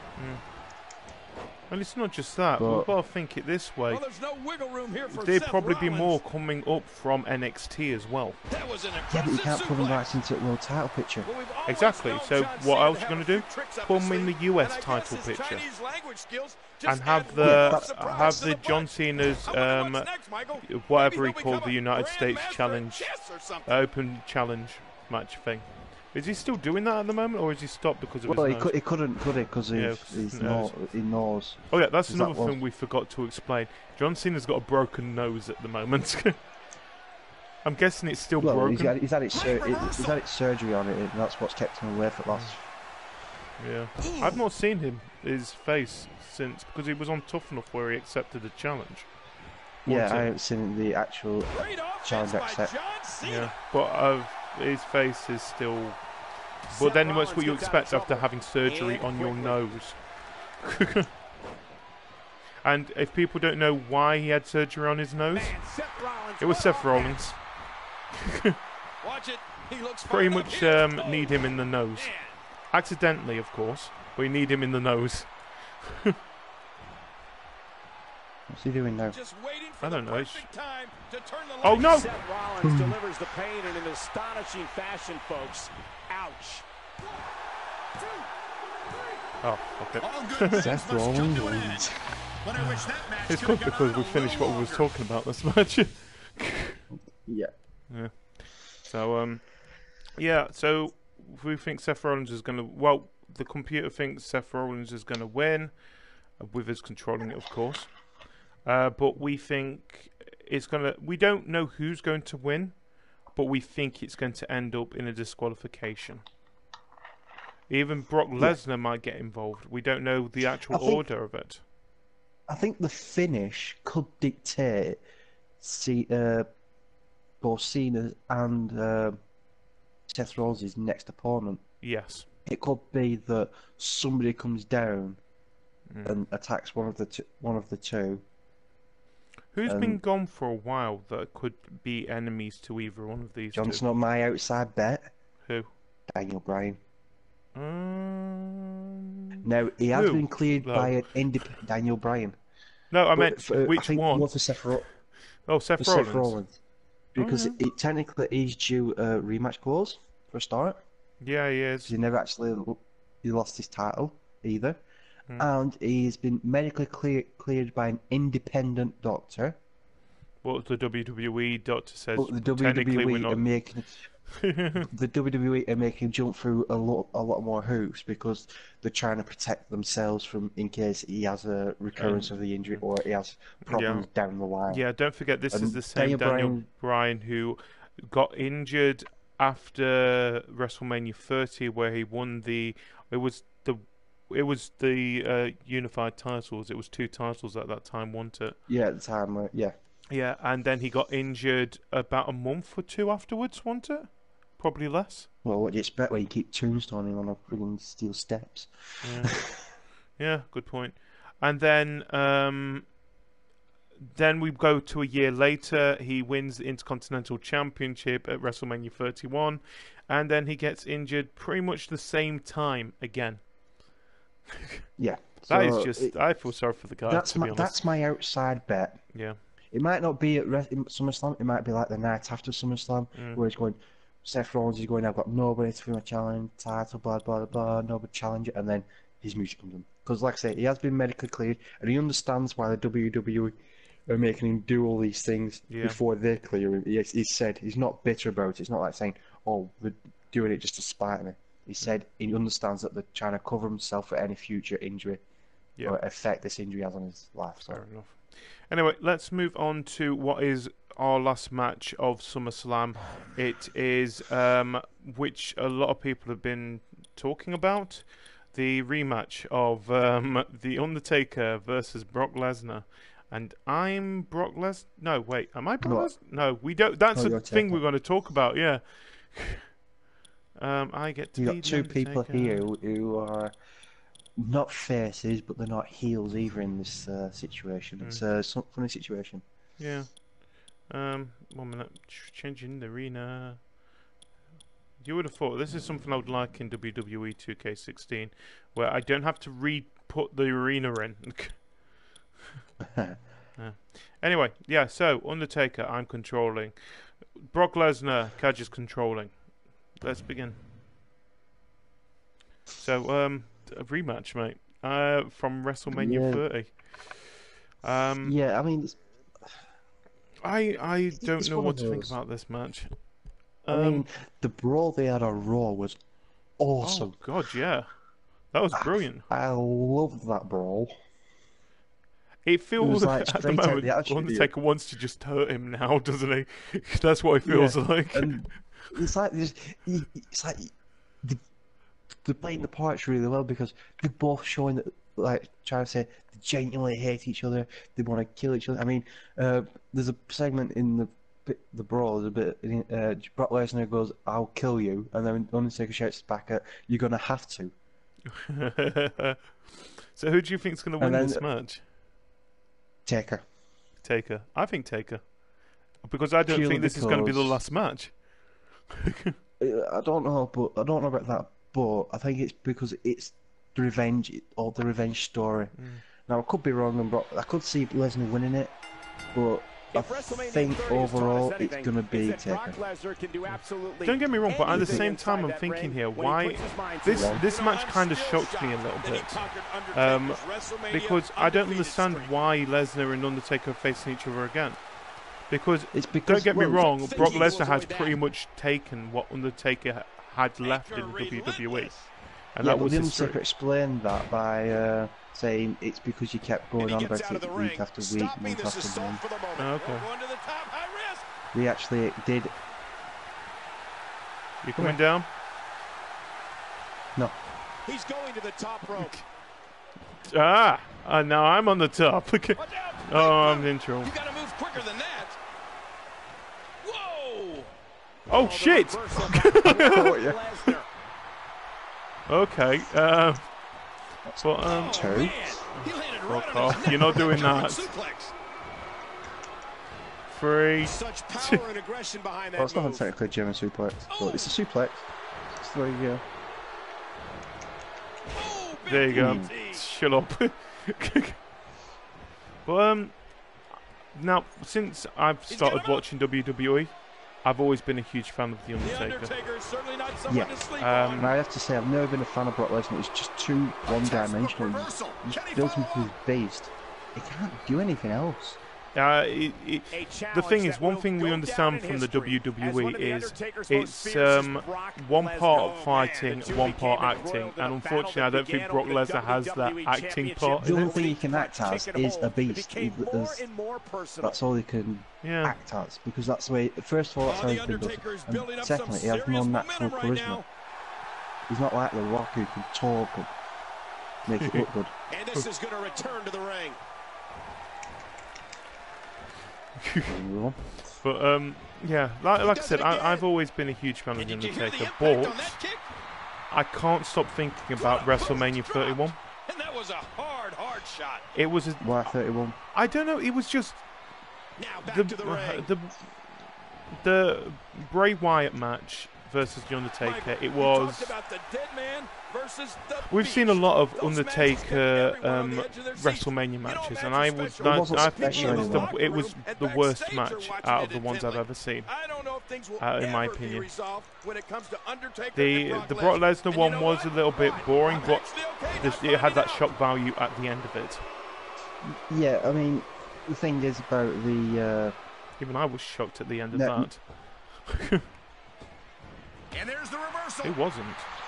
And it's not just that. But- We've got to think it this way. Well, there's no wiggle room here for There'd Seth probably be Rollins. more coming up from N X T as well. That was an Yeah, impressive but you can't put them suplex. right into the world title picture. Well, we've always Exactly. known So John what Cena else to you have gonna a few do? tricks up Put his him in the sleeve, U S and I guess title his picture. Chinese language skills just And have add the more Yeah, surprise have to the punch. John Cena's I wonder um, what's next, Michael? whatever Maybe he he'll called become the a United Grand States Master at Challenge, chess or something. uh, Open Challenge match thing. Is he still doing that at the moment, or is he stopped because of Well, he, his could, nose? he couldn't, could he? Because Yeah, he's, 'cause he's his no, nose. he knows. Oh yeah, that's Is that another what- thing we forgot to explain. John Cena's got a broken nose at the moment. I'm guessing it's still Well, broken. he's had, he's had it, sur- Great he's reversal. had it surgery on it, and that's what's kept him away for the last. Yeah, I've not seen him his face since because he was on Tough Enough where he accepted the challenge. Yeah, Wasn't I it? haven't seen the actual. Great offense Challenge by accept. John Cena. Yeah, but uh, his face is still. But then that's what you expect after having surgery on your nose. And if people don't know why he had surgery on his nose, Man, Seth Rollins, it was what Seth offense. Rollins. Watch it. He looks Pretty fired up much here. um, Oh, need him in the nose. man. Accidentally, of course, but you need him in the nose. What's he doing now? Just waiting for I don't the know, it's- perfect time to turn the Oh lights. no! Seth Rollins delivers the pain in an astonishing fashion, folks. Ouch. Oh, okay. All good things Seth must come Rollins to an end. wins. But I wish that match It's could good have gone because on we a finished what little we was longer. talking about this match. Yeah. Yeah. So um, yeah. So we think Seth Rollins is gonna. Well, the computer thinks Seth Rollins is gonna win, uh, with us controlling it, of course. Uh, but we think it's gonna. We don't know who's going to win, but we think it's going to end up in a disqualification. Even Brock Lesnar might get involved. We don't know the actual I think- order of it. I think the finish could dictate see, uh, both Cena and uh, Seth Rollins' next opponent. Yes. It could be that somebody comes down Mm. and attacks one of the t- one of the two. Who's Um, been gone for a while that could be enemies to either one of these Johnson two? on my outside bet. Who? Daniel Bryan. Um, Now he has Who, been cleared though? by an independent Daniel Bryan. no, I But meant for- which I think one? more for Seth, Ro- Oh, Seth for Rollins. Seth Rollins. Because yeah. it technically is due a rematch clause for a start. Yeah, he is. Because he never actually he lost his title either. and he's been medically clear, cleared by an independent doctor. What the W W E doctor says. But the Technically, W W E we're not. are making the W W E are making him jump through a lot, a lot more hoops because they're trying to protect themselves from in case he has a recurrence Um, of the injury or he has problems yeah. down the line. Yeah, don't forget this And is the same Daniel Daniel Bryan- Bryan who got injured after WrestleMania thirty, where he won the. It was the. It was the uh, unified titles. It was two titles at that time, wasn't it? Yeah, at the time, uh, yeah. Yeah, and then he got injured about a month or two afterwards, wasn't it? Probably less. Well, what do you expect when you keep tombstoning on a friggin' steel steps? Yeah, yeah, good point. And then, um, then we go to a year later. He wins the Intercontinental Championship at WrestleMania thirty-one, and then he gets injured pretty much the same time again. Yeah. That is so just. it- I feel sorry for the guy. that's to be my honest. that's my outside bet. Yeah. It might not be at Re- in SummerSlam. It might be like the night after SummerSlam, Mm. where he's going. Seth Rollins is going. I've got nobody to be my challenge title. Blah blah blah. Nobody challenge it, and then his music comes on. Because, like I say, he has been medically cleared, and he understands why the W W E are making him do all these things Yeah. before they clear him. He, he said he's not bitter about it. It's not like saying, "Oh, they're doing it just to spite me." He said he understands that they're trying to cover himself for any future injury Yeah. or effect this injury has on his life. So. Fair enough. Anyway, let's move on to what is our last match of SummerSlam. It is, um, which a lot of people have been talking about, the rematch of um, The Undertaker versus Brock Lesnar. And I'm Brock Lesnar. No, wait, am I Brock No. Lesnar? No, we don't. That's No, a you're thing Taker. we're going to talk about. Yeah. um, I get to You be got the two people Undertaker. here who, who are not faces, but they're not heels either in this uh, situation. It's a some funny situation. Yeah. Um, one minute. Ch- Changing the arena. You would have thought this is something I would like in W W E two K sixteen, where I don't have to re-put the arena in. Yeah. Anyway, yeah, so Undertaker, I'm controlling. Brock Lesnar, Cajr's controlling. Let's begin. So, um, a rematch, mate, uh, from WrestleMania Yeah. thirty. Um, Yeah, I mean, it's, I I don't it's know one what of to think those. about this match. I Um, mean, the brawl they had on Raw was awesome. Oh God, yeah, that was brilliant. I loved that brawl. It feels like at the straight out moment the Attitude Undertaker wants to just hurt him now, doesn't he? That's what it feels Yeah, like. And it's like this. It's like they- they're playing the parts really well because they're both showing that, like, trying to say they genuinely hate each other. They want to kill each other. I mean, uh, there's a segment in the the brawl. There's a bit. Uh, Brock Lesnar goes, "I'll kill you," and then Undertaker shouts back at, "You're gonna have to." So who do you think's going to win And then- this match? Taker. Taker. I think Taker, because I don't Purely think this is going to be the because- last match. Uh, I don't know, but I don't know about that. But I think it's because it's the revenge or the revenge story. Mm. Now I could be wrong, and Brock, I could see Lesnar winning it, but I If WrestleMania think thirty has taught overall us it's anything, gonna be it's that Taker. Brock Lesnar can do absolutely Don't get me wrong, but at the anything same time, inside I'm that thinking ring here, when he why puts his mind to this it. this You know, match I'm kind of still shocked me a shocked little that he bit. conquered Um, Undertaker's WrestleMania because I don't undefeated understand streak. why Lesnar and Undertaker are facing each other again. Because, It's because don't get me well, wrong, think Brock he will Lesnar has avoid pretty that. much taken what Undertaker ha- had left in Taker W W E, relentless. and yeah, that but was the his Undertaker streak. explained that by uh, saying it's because you kept going And on he gets about out of it the week ring, after week, stopping month this after assault month. for the moment. Oh, okay. Going to the top, high risk. We actually did. You coming down? No, He's going to the top rope. Ah, uh, now I'm on the top. Okay. Watch out. Oh, I'm in trouble. You got to move quicker than that. Whoa! Oh the shit! reversal by Brock yeah. Lesnar. Okay. Uh, but um, Two. Man, he landed right Fuck on his off. neck You're not with a doing German that. suplex. three. Such power and aggression behind well, that it's not move. technically a German suplex, but it's a suplex. So there you go. Oh, big There you go. D D T. Shut up. Well, um, now since I've He's started got him up. watching W W E, I've always been a huge fan of The The Undertaker. Undertaker is certainly not someone Yeah. to sleep Um, And I have to say, I've never been a fan of Brock Lesnar. It's just too one-dimensional. He does him to his based. He can't do anything else. Uh, it, it, A the challenge thing is, that one will thing go we down understand in from the history W W as one E of the is Undertaker's most it's fiercest um, Brock one part Lesnar. fighting, The two one part became acting, embroiled in and a unfortunately, I battle don't that think began Brock over the Lesnar has that W W E acting Championship part The in only it. thing he can act as Chicken is a hold. It beast. became He- more there's- and more personal. That's all he can Yeah. act as, because that's the way. First of all, that's Oh, how the he's been Undertaker is done. building And up some secondly, he has no serious natural momentum right charisma. now. He's not like The Rock who can talk and make it look good. And this is going to return to the ring. Move on. But um, yeah, like, like I said, I, I've always been a huge fan of And The did you hear the Undertaker, impact on but that kick? I can't stop thinking about WrestleMania thirty-one. And that was a hard, hard shot. It was, a, Why thirty-one? I don't know, it was just Now back the to the ring. the the Bray Wyatt match versus The Undertaker. Michael, It we was. talked about the dead man versus the We've beast. seen a lot of Those matches kept Undertaker everyone on um, the edge of their seats. WrestleMania You know, matches, match and I is was special. It wasn't I think special it was the anymore. it was And the worst backstage are match watching out it of the in ones I've Finland. ever seen. I don't know if things will Uh, in my ever be opinion. resolved when it comes to Undertaker The and Brock the Brock Lesnar. Lesnar And you one know was a what? little bit Fine. boring, I'm but actually okay this, not it had that finding shock value at the end of it. Yeah, I mean, the thing is about the. Even I was shocked at the end of No. that. And there's the reversal. It wasn't.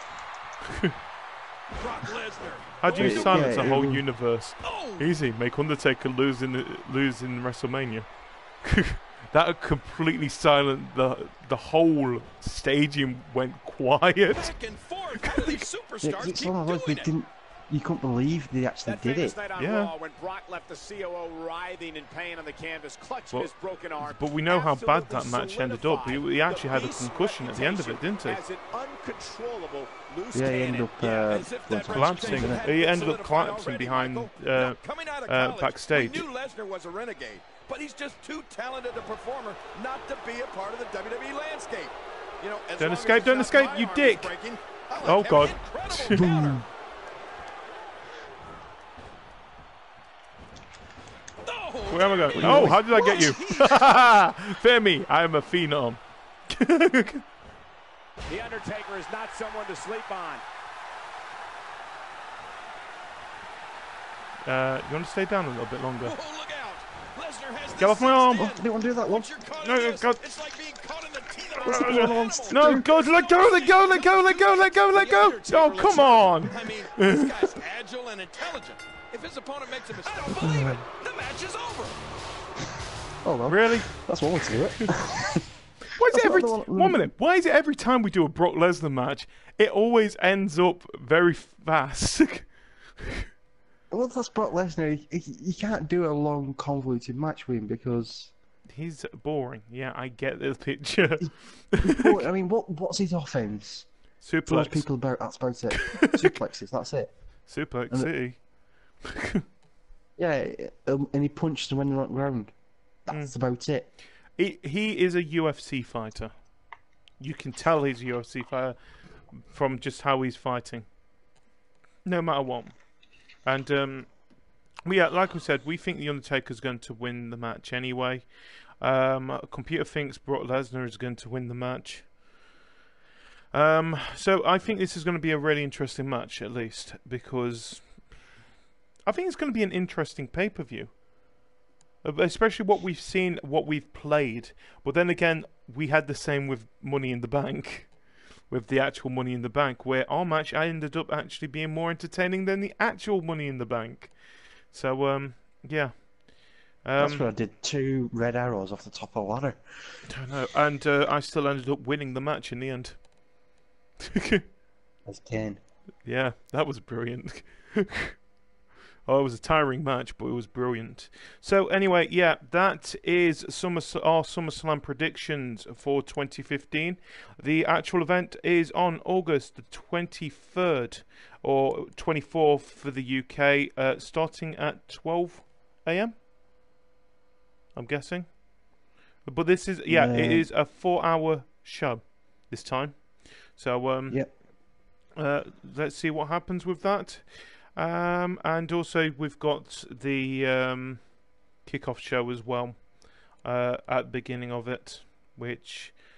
Brock Lesnar. How do you Yeah, silence yeah, a it whole was- universe? Oh, Easy, make Undertaker lose in the, lose in WrestleMania. That would completely silent the the whole stadium went quiet. back and forth. How do these Yeah, 'cause superstars it's keep one of those they doing it? didn't. You couldn't believe they actually That did famous it. night on Yeah. Raw when Brock left the C O O writhing in pain on the canvas, clutching Well, his broken arm. But we know how bad that Absolutely match ended up. He, he actually had a Beast's concussion at the end of it, didn't he? As an uncontrollable loose Yeah, he cannon. ended up Yeah, uh, as if going that to collapsing. reputation hadn't He been ended up solidified collapsing already, behind, Michael. uh, Now, coming out of uh, college, backstage. We knew Lesnar was a renegade, but he's just too talented a performer not to be a part of the W W E landscape. You know, as Don't long as escape, it's don't not escape, my you arm dick. is breaking, I like Oh, having God. incredible counter. Oh, Where am I going? there Oh, he how did I get you? is. Fear me, I am a phenom. The Undertaker is not someone to sleep on. Uh, you want to stay down a little bit longer? Oh, look out. Lesnar has Get off my arm. Oh, I didn't want to do that one. Once you're caught No, in no, this, God. it's like being caught in the teeth of What's a the wild going on? animal. No, go, let go, let go, let go, let go, let go, let go. The Oh, Undertaker come looks on. I mean, this guy's agile and intelligent. If his opponent makes a mistake, I don't believe it. The match is over. Hold on. Really? That's one way to do it. Why is it That's every not the one- one minute? Why is it every time we do a Brock Lesnar match, it always ends up very fast? Well, that's Brock Lesnar. You, you can't do a long, convoluted match with him because. He's boring. Yeah, I get the picture. Well, I mean, what what's his offense? Throws Suplex, people about. That's about it. Suplexes. That's it. Suplex And City. Yeah, um, and he punched them when they're on the ground. That's about it. He he is a U F C fighter. You can tell he's a U F C fighter from just how he's fighting. No matter what. And um, we yeah, like we said, we think the Undertaker's going to win the match anyway. Um, computer thinks Brock Lesnar is going to win the match. Um, so I think this is going to be a really interesting match, at least, because I think it's going to be an interesting pay-per-view. Especially what we've seen, what we've played. But then again, we had the same with Money in the Bank. With the actual Money in the Bank. Where our match ended up actually being more entertaining than the actual Money in the Bank. So, um, yeah. Um, That's where I did two red arrows off the top of the ladder. I don't know. And uh, I still ended up winning the match in the end. As Kane. Yeah, that was brilliant. Oh, it was a tiring match, but it was brilliant. So anyway, yeah, that is Summer our SummerSlam predictions for twenty fifteen. The actual event is on August the twenty-third or twenty-fourth for the U K, uh, starting at twelve a m. I'm guessing. But this is, yeah, Yeah. it is a four-hour show this time. So, um, Yep. uh, let's see what happens with that. Um, and also we've got the um, kickoff show as well uh, at the beginning of it, which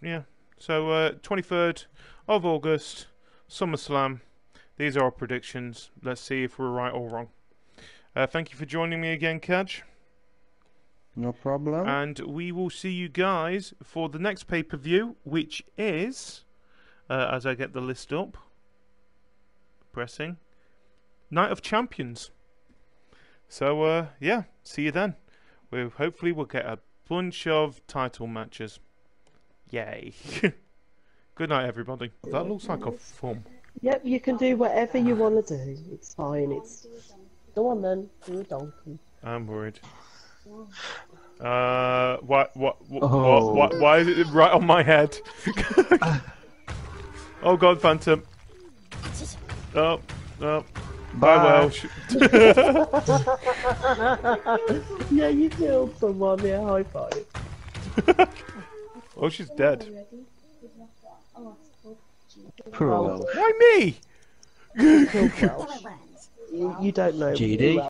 yeah. So uh, twenty-third of August, SummerSlam. These are our predictions. Let's see if we're right or wrong. Uh, thank you for joining me again, Cajr. No problem. And we will see you guys for the next pay-per-view, which is, uh, as I get the list up, pressing, Night of Champions. So, uh, yeah, see you then. We'll, hopefully we'll get a bunch of title matches. Yay. Good night, everybody. That looks like a fun. Yep, you can do whatever you want to do. It's fine. It's Go on then. Do a donkey. I'm worried. Uh, what, what, what, Oh. what, what, why is it right on my head? Oh God, Phantom. Oh, oh. Bye, Bye. Welsh. Yeah, you killed someone. Yeah, high five. Oh, she's dead. Poor Welsh. Why me? Killed Welsh. You, you don't know. G D.